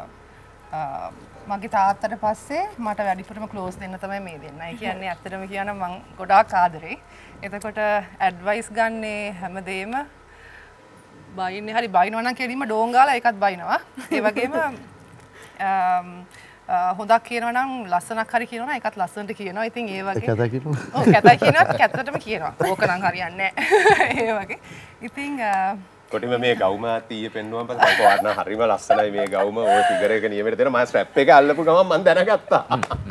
මගේ තාත්තට පස්සේ මට වැඩිපුරම ක්ලෝස් දෙන්න තමයි මේ දෙන්න. ඒ කියන්නේ ඇත්තටම කියනවා මං ගොඩාක් ආදරේ. එතකොට ඇඩ්වයිස් ගන්නේ හැමදේම බයින්නේ හරි බයිනවා නම් කෙලින්ම ඩෝන් ගාලා ඒකත් බයිනවා. ඒ වගේම හොඳක් කියනවා නම් ලස්සනක් හරි කියනවා නම් ඒකත් ලස්සනට කියනවා. ඉතින් ඒ වගේ කැතයි කියනවා. ඔව් කැතයි කියනවා කැතටම කියනවා. ඕක නම් හරියන්නේ නැහැ. ඒ වගේ. ඉතින් කොටිම මේ ගවුම තීය පෙන්නුවම පස්සේ මම වර්ණ හරිම ලස්සනයි මේ ගවුම ඔය ෆිගර් එක නියමෙට දෙන මම ස්ට්‍රැප් එක අල්ලපු ගමන් මම දැනගත්තා.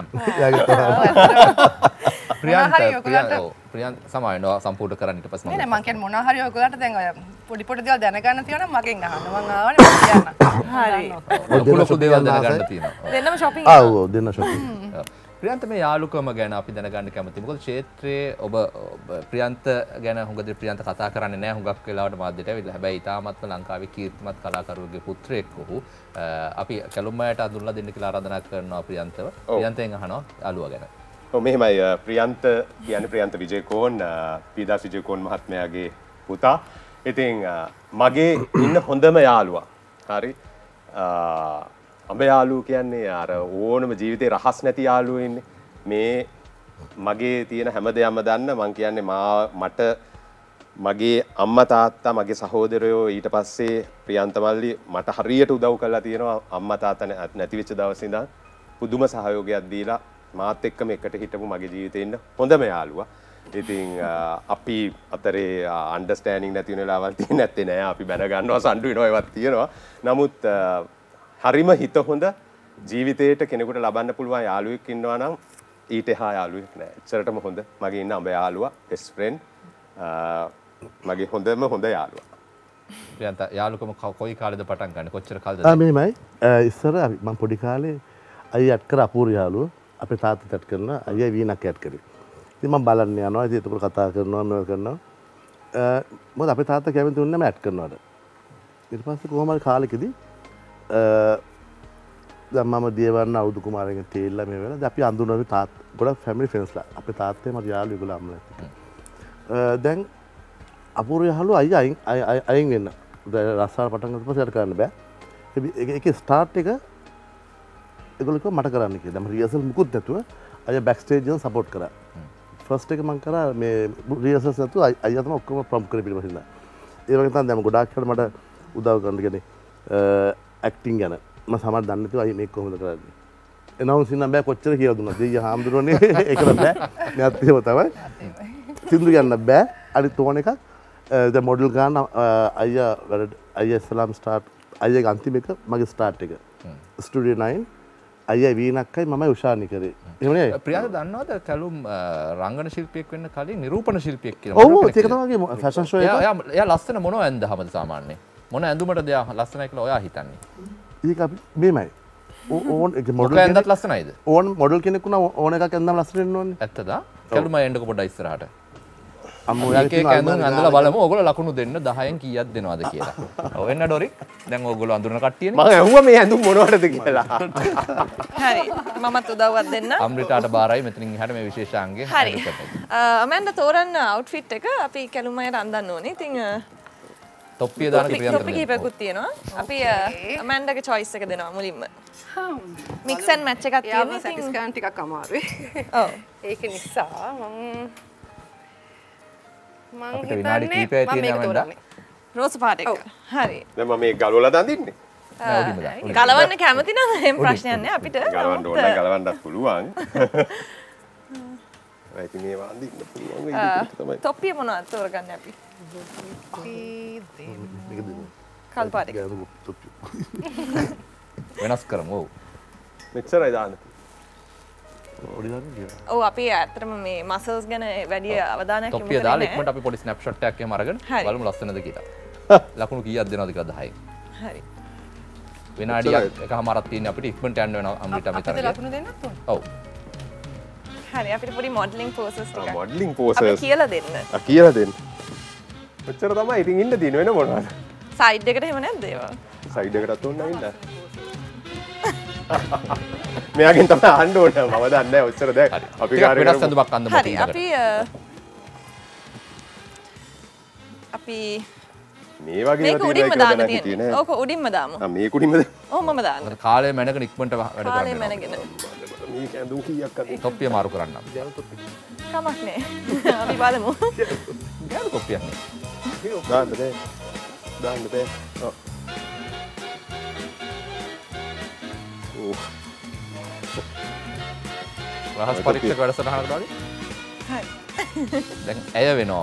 ප්‍රියන්ත සමාවෙනවා සම්පූර්ණ කරන්න ඊට පස්සේ නෑ මම කියන්නේ මොනවා හරි ඔයගොල්ලන්ට දැන් ඔය පොඩි පොඩි දේවල් දැනගන්න තියෙනවා නම් මගෙන් අහන්න. මම ආවනේ මම කියන්න. හරි. ලොකු දේවල් දැනගන්න තියෙනවා. දෙන්නම shopping. ඔව් දෙන්න shopping. ප්‍රියන්ත මේ යාළුකම ගැන අපි දැනගන්න කැමතියි. මොකද ක්ෂේත්‍රයේ ඔබ ප්‍රියන්ත ගැන හුඟ ප්‍රියන්ත කතා කරන්නේ නැහැ හුඟක් වෙලාවට මාධ්‍යට ඇවිල්ලා. හැබැයි ඊටාමත්ම ලංකාවේ කීර්තිමත් කලාකරුවෙකුගේ පුත්‍රයෙක් ඔහු. අපි කැලුම්මයට අඳුරලා දෙන්න කියලා ආරාධනා කරනවා ප්‍රියන්තව. ප්‍රියන්තෙන් අහනවා යාළුවා ගැන. ඔව් මෙහෙමයි ප්‍රියන්ත කියන්නේ ප්‍රියන්ත විජේකෝන් පීදාස් විජේකෝන් මහත්මයාගේ පුතා. ඉතින් මගේ ඉන්න හොඳම යාළුවා. හරි. අඹ යාළුවෝ කියන්නේ අර ඕනම ජීවිතේ රහස් නැති යාළුවෝ ඉන්නේ. මේ මගේ තියෙන හැම දෙයක්ම දන්න මං කියන්නේ මට මගේ අම්මා තාත්තා මගේ සහෝදරයෝ ඊට පස්සේ ප්‍රියන්ත මල්ලි මට හරියට උදව් කරලා තියෙනවා අම්මා තාත්තා නැති වෙච්ච දවසේ ඉඳන් පුදුම සහයෝගයක් දීලා මාත් එක්කම එකට හිටපු මගේ ජීවිතේ ඉන්න හොඳම යාළුවා. ඉතින් අපි අතරේ අන්ඩර්ස්ටෑන්ඩින් නැති වෙන වෙලාවල් තියෙන්නේ නැත්තේ නෑ. අපි බැන ගන්නවා සම්ඩු වෙනවා ඒවත් තියෙනවා. නමුත් හරිම හිත හොඳ ජීවිතේට කෙනෙකුට ලබන්න පුළුවන් යාළුවෙක් ඉන්නවා නම් ඊට එහා යාළුවෙක් නෑ. එච්චරටම හොඳ මගේ ඉන්න අඹ යාළුවා බෙස්ට් ෆ්‍රෙන්ඩ් මගේ හොඳම හොඳ යාළුවා. ප්‍රියන්ත යාළුකම කොයි කාලෙද පටන් ගන්න? කොච්චර කාලද? මෙහෙමයි. ඉස්සර මම පොඩි කාලේ අයියා ඇට් කර අපූර්ව යාළුවා අපේ තාත්තා ඇට් කරන අයියා වීණක් ඇට් කරේ. ඉතින් මම බලන්න යනවා. ඉතින් ඒක කතා කරනවා මේක කරනවා. මොකද අපේ තාත්තා කැමති වුණේ නැහැ ඇට් කරනවට. ඊට පස්සේ කොහොම හරි කාලෙකදී දැන් මම දියවන්න අවුදු කුමාරගෙන් තේල්ලා මේ වෙලාව අපි අඳුනන ගොඩක් ෆැමිලි ෆ්‍රෙන්ඩ්ස්ලා අපේ තාත්තේ මගේ යාළුවෝ ඒගොල්ලෝ අම්මලා එක්ක දැන් අපූර්ව යාළුවා අයින් වෙන්න රස්සාව පටන් ගත්ත පස්සේ යට කරන්න බෑ ඒකේ ස්ටාර්ට් එක ඒගොල්ලෝ කිව්වා මට කරන්න කියලා. දැන් රිහර්සල් මුකුත් නැතුව අයියා බෑක් ස්ටේජ් එකෙන් සපෝට් කරා. ෆස්ට් එක මම කරා මේ රිහර්සල්ස් නැතුව අයියා තමයි ඔක්කොම ප්‍රොම්ප් කරේ පිළිපස්සින්ද. ඒ වගේ තමයි දැන් ගොඩාක් වෙලාවට මට උදව් කරන්න කියන්නේ ඇක්ටිං ගැන මම සමහර දන්නේ නැතුව අයියා මේක කොහොමද කරන්නේ. එනවුන්ස් ඉන්න බෑ කොච්චර කියලා දුන්නා. දෙයියා හාමුදුරනේ ඒකල බෑ. නැත් එහෙම තමයි. සින්දු කියන්න බෑ. අනිත් ඕන එකක් දැන් මොඩල් ගන්න අයියා ඉස්ලාම් ස්ටාර්ට් අයියාගේ අන්තිම එක මගේ ස්ටාර්ට් එක. ස්ටුඩියෝ 9 අයියා වීණක්කයි මමයි උෂානි කරේ. එහෙම නේ. ප්‍රියන්ත දන්නවද කැලුම් රංගන ශිල්පියෙක් වෙන්න කලින් නිරූපණ ශිල්පියෙක් කියලා? ඔව් ඒක තමයි ෆැෂන් ෂෝ එක. එයා ලස්සන මොනව ඇඳහමද සාමාන්‍යයෙන්? මොන ඇඳුමටද එයා ලස්සනයි කියලා ඔයා හිතන්නේ? ඒක අපි මේමයි. ඕන් එක මොඩල් ඇඳත් ලස්සනයිද? ඕන් මොඩල් කෙනෙක් වුණා ඕන එකක් ඇඳන් ලස්සන වෙන්න ඕනේ. ඇත්තද? කැලුම එන්නකො පොඩ්ඩක් ඉස්සරහට. අම්මෝ එක ඇඳුම් ඇඳලා බලමු ඕගොල්ලෝ ලකුණු දෙන්න 10න් කීයක් දෙනවද කියලා. ඔව් එන්න ඩොරික්. දැන් ඕගොල්ලෝ අඳුරන කට්ටියනේ. මම ඇහුවා මේ ඇඳුම් මොනවටද කියලා. හරි. මමත් උදව්වක් දෙන්න. අම්රිතාට බාරයි මෙතනින් එහාට මේ විශේෂාංගය. හරි. අමන්ඩා තෝරන්න අවුට්ෆිට් එක අපි කැලුම් අයට අඳන්න ඕනේ. ඉතින් තොප්පිය දාන ප්‍රියන්ත. තොප්පි කීපයක්ත් තියෙනවා. අපි අමන්ඩාගේ choice එක දෙනවා මුලින්ම. mix and match එකක් තියෙනවා. ඉතින් ස්කෑන් ටිකක් අමාරුයි. ඔව්. ඒක නිසා මම අපිට විනාඩි කිහිපයක් තියෙනවා මන්දා. රෝස පාට එක. හරි. දැන් මම මේ ගලවලා දඳින්නේ. නෑ උඩින්ම දාන්න. ගලවන්න කැමති නම් එහෙම ප්‍රශ්නයක් නෑ අපිට. ගලවන්න ඕන නම් ගලවන්නත් පුළුවන්. ඒක මේ වඳින්න පුළුවන් විදිහට තමයි. තොප්පිය මොනවද තෝරගන්නේ අපි? කල් පාට එක. වෙනස් කරමු. ඔව්. මෙච්චරයි දාන්න. ඔව් අපි ඇත්තටම මේ මසල්ස් ගැන වැඩි අවධානයක් යොමු තොප්පිය කරන්නේ දාලා නැහැ. ඉක්මනට අපි පොඩි ස්නැප්ෂොට් එකක් එහෙම අරගෙන හරි. බලමු ලස්සනද කියලා. ලකුණු කීයක් දෙනවද කියලා 10න්. හරි. විනාඩියක් එකමාරක් තියෙන අපිට ඉක්මනට යන්න වෙනවා අම්රිට අපිට මෙතන. ලකුණු දෙන්නත් ඕනේ. ඔව්. හරි අපිට පොඩි මොඩලින් පෝසස් ටිකක් මොඩලින් අපි පෝසස් කියලා දෙන්න. කියලා දෙන්න. ඔච්චර තමයි ඉතින් ඉන්න දින වෙන මොනවද? සයිඩ් එකට එහෙම නැද්ද ඒවා? සයිඩ් එකටත් ඕන ඉන්න. මෙයාගෙන් තමයි අහන්න ඕන. මම දන්නේ නැහැ ඔච්චර දැන් අපි ටිකක් වෙනස් අඳුමක් අඳමු. හරි අපි මේ වගේ මේක ඒවා උඩින්ම තියෙනවා දාන්න කියලා තියෙන්නේ. නෑ. ඕක උඩින්ම දාමු. මේ කුඩින්මද? ඔව් මම දාන්න. කාලය මැනක ඉක්මනට වැඩ කාලේ කරන්න. මැනගෙන. මේක ඇඳුම් කීයක් අද? තොප්පිය මාරු කරන්නම්. කමක් නෑ. අපි බලමු. ගෑනු තොප්පියක් නේ. දාන්න බෑ. දාන්න බෑ. ඔව්. රහස් පරීක්ෂක වැඩසටහනකට වගේ. හරි. දැන් ඇය වෙනවා.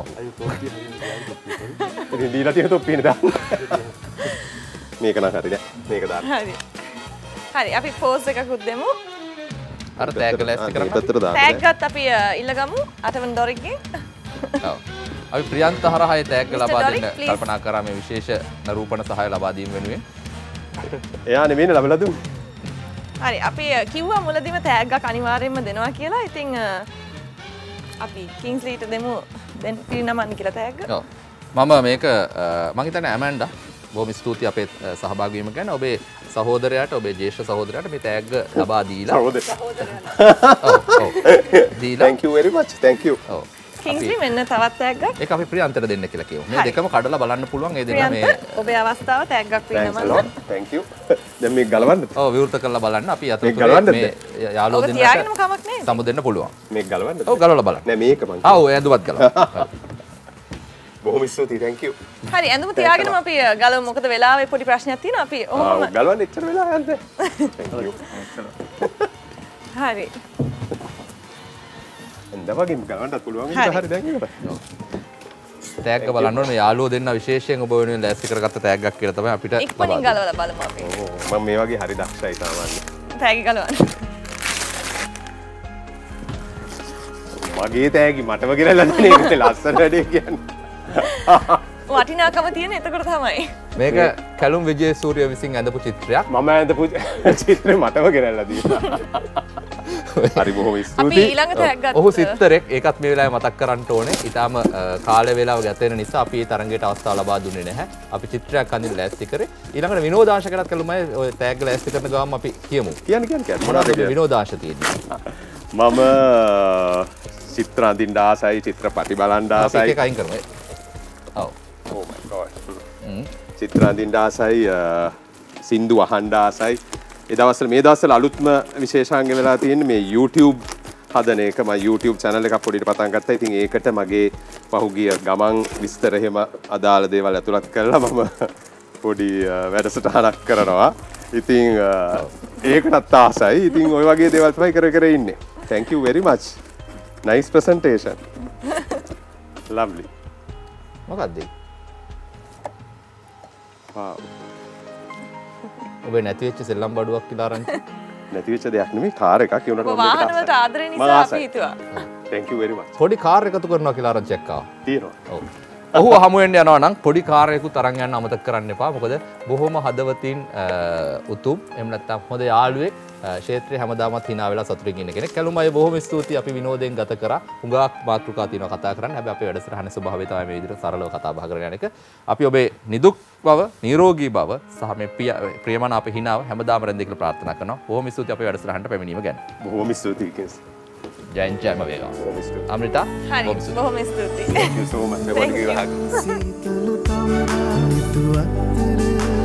ඉතින් දීලා තියෙන තොප්පියනේ දාන්න. මේක නම් හරි නෑ. මේක දාන්න. හරි. හරි අපි පෝස් එකකුත් දෙමු. අර තෑග්ග ලෑස්ති කරන්න. පැත්තට දාන්න. ටැග් ගත් අපි ඉල්ලගමු 8 වෙනි දොරකින්. ඔව්. අපි ප්‍රියන්ත හරහා තෑග්ග Mr. ලබා Doric, දෙන්න please. කල්පනා කරා මේ විශේෂ නිරූපණ සහාය ලබා දීම වෙනුවෙන්. එයා නෙමෙයිනේ ලබලා දුන්නේ. හරි අපි කිව්වා මුලදීම තෑග්ගක් අනිවාර්යයෙන්ම දෙනවා කියලා. ඉතින් අපි කිංස්ලීට දෙමු දැන් පිරිනමන්න කියලා තෑග්ග. ඔව්. මම මේක මම හිතන්නේ ඇමන්ඩා බොහොම ස්තුතියි අපේ සහභාගී වීම ගැන. ඔබේ සහෝදරයාට ඔබේ ජේෂ්ඨ සහෝදරයාට මේ තෑග්ග ලබා දීලා. ඔව් ඔව්. දීලා. Thank you very much. Thank you. ඔව්. කිංස්ලි මෙන්න තවත් තෑග්ගක්. ඒක අපි ප්‍රියන්තට දෙන්න කියලා කියමු. මේ හරි. දෙකම කඩලා බලන්න පුළුවන් ඒ දෙන්න මේ ප්‍රියන්ත ඔබේ අවස්ථාව තෑග්ගක් Thanks a පිරිනමන්න. lot. Thank you. දැන් මේක ගලවන්නද? ඔව් විවෘත කරලා බලන්න අපි මේක අතතුරේ ගලවන්නද? මේ යාළුවෝ ඔබ තියාගෙනම දෙන්නට කමක් නෑ. සමු දෙන්න පුළුවන්. මේක ගලවන්නද? ඔව් ගලවලා බලන්න. නෑ මේක මං. ආ ඔව් ඇඳුවත් ගලවන්න. බොහොම ස්තුතියි. Thank you. හරි ඇඳුම තියාගෙනම අපි ගලමු. මොකද වෙලාවේ පොඩි ප්‍රශ්නයක් තියෙනවා. අපි ඔහොම ගලවන්න එච්චර වෙලා යන්නේ. Thank you. හරි. එන්දවගේ ගලවන්නත් පුළුවන් හරි. ඉතින් හරි දැන් ඉවරයි. තෑග්ග බලන්න ඕනේ මේ යාළුවෝ දෙන්න විශේෂයෙන් ඔබ වෙනුවෙන් ලෑස්ති කරගත්ත තෑග්ගක් කියලා තමයි අපිට ඉක්මනින් ලබා දෙන්නේ. ගලවලා බලමු අපි. මම මේ වගේ හරි දක්ෂයි සාමාන්‍යයෙන්. තෑගි ගලවන්න. මගේ තෑගි මටම ගෙනල්ලා දෙන්නේ ඒක ලස්සන වැඩේ කියන්නේ. වටිනාකම තියෙන එතකොට තමයි. මේක කැලුම් විජේ සූරිය විසින් ඇඳපු චිත්‍රයක්. මම ඇඳපු චිත්‍රේ මටම ගෙනල්ලා දීලා. හරි බොහොම අපි ස්තුතියි. ඊළඟ තෑග් ගත්තා. ඔහු සිත්තරෙක් ඒකත් මේ වෙලාවේ මතක් කරන්න ඕනේ. ඊටාම කාලය වේලාව ගත වෙන නිසා අපි මේ තරඟයට අවස්ථාව ලබා දුන්නේ නැහැ. අපි චිත්‍රයක් අඳින්න ලෑස්ති කරේ. ඊළඟට විනෝදාංශකටත් කළුමයි ඔය තෑග්ග ලෑස්ති කරන ගමන් අපි කියමු. කියන්නේ මොනවද මේ විනෝදාංශ තියෙන්නේ? මම චිත්‍ර අඳින්න ආසයි, චිත්‍රපටි බලන්න අපි ආසයි. එක අයින් කරමු. ඔව්. Oh my god. චිත්‍ර අඳින්න ආසයි, සින්දු අහන්න ආසයි. මේ දවස්වල අලුත්ම විශේෂාංග වෙලා තියෙන්නේ මේ YouTube හදන එක. මම YouTube channel එකක් පොඩිට පටන් ගත්තා. ඉතින් ඒකට මගේ පහුගිය ගමන් විස්තර එහෙම අදාළ දේවල් ඇතුළත් කරලා මම පොඩි වැඩසටහනක් කරනවා. ඉතින් ඒකටත් ආසයි. ඉතින් ওই වගේ දේවල් තමයි කර ඉන්නේ. Thank you very much. Nice presentation. Lovely. මොකක්ද? Wow. ඔබේ නැති වෙච්ච සෙල්ලම් බඩුවක් කියලා ආරංචි. නැති වෙච්ච දෙයක් නෙමෙයි කාර් එකක් ඒ උනට වාහන වලට ආදරේ නිසා අපි හිතුවා. Thank you very much. පොඩි කාර් එකතු කරනවා කියලා ආරංචියක් ආවා. තියෙනවා. ඔව්. ඔහු හමු වෙන්න යනවා නම් පොඩි කාර් එකකුත් අරන් යන්න අමතක කරන්න එපා. මොකද බොහොම හදවතින් උතුම් එහෙම නැත්නම් හොඳ යාළුවෙක් ක්ෂේත්‍රයේ හැමදාමත් hina වෙලා සතුටින් ඉන්න කෙනෙක්. කැලුමයි බොහොම ස්තුතියි අපි විනෝදයෙන් ගත කරා. හුඟක් මාතෘකා තියෙනවා කතා කරන්න. හැබැයි අපේ වැඩසටහනේ ස්වභාවය තමයි මේ විදිහට සරලව කතා බහ කරගෙන යන එක. අපි ඔබේ නිදුක් බව, නිරෝගී බව සහ මේ ප්‍රියමනාප හිනාව හැමදාම රැඳෙන්න කියලා ප්‍රාර්ථනා කරනවා. බොහොම ස්තුතියි අපේ වැඩසටහනට පැමිණීම ගැන. බොහොම ස්තුතියි කිස්. ජයන් ජයම වේවා. බොහොම ස්තුතියි. අමෘතා හරි බොහොම ස්තුතියි. බොහොම ස්තුතියි. Thank you so much. Thank you. Everybody give a hug.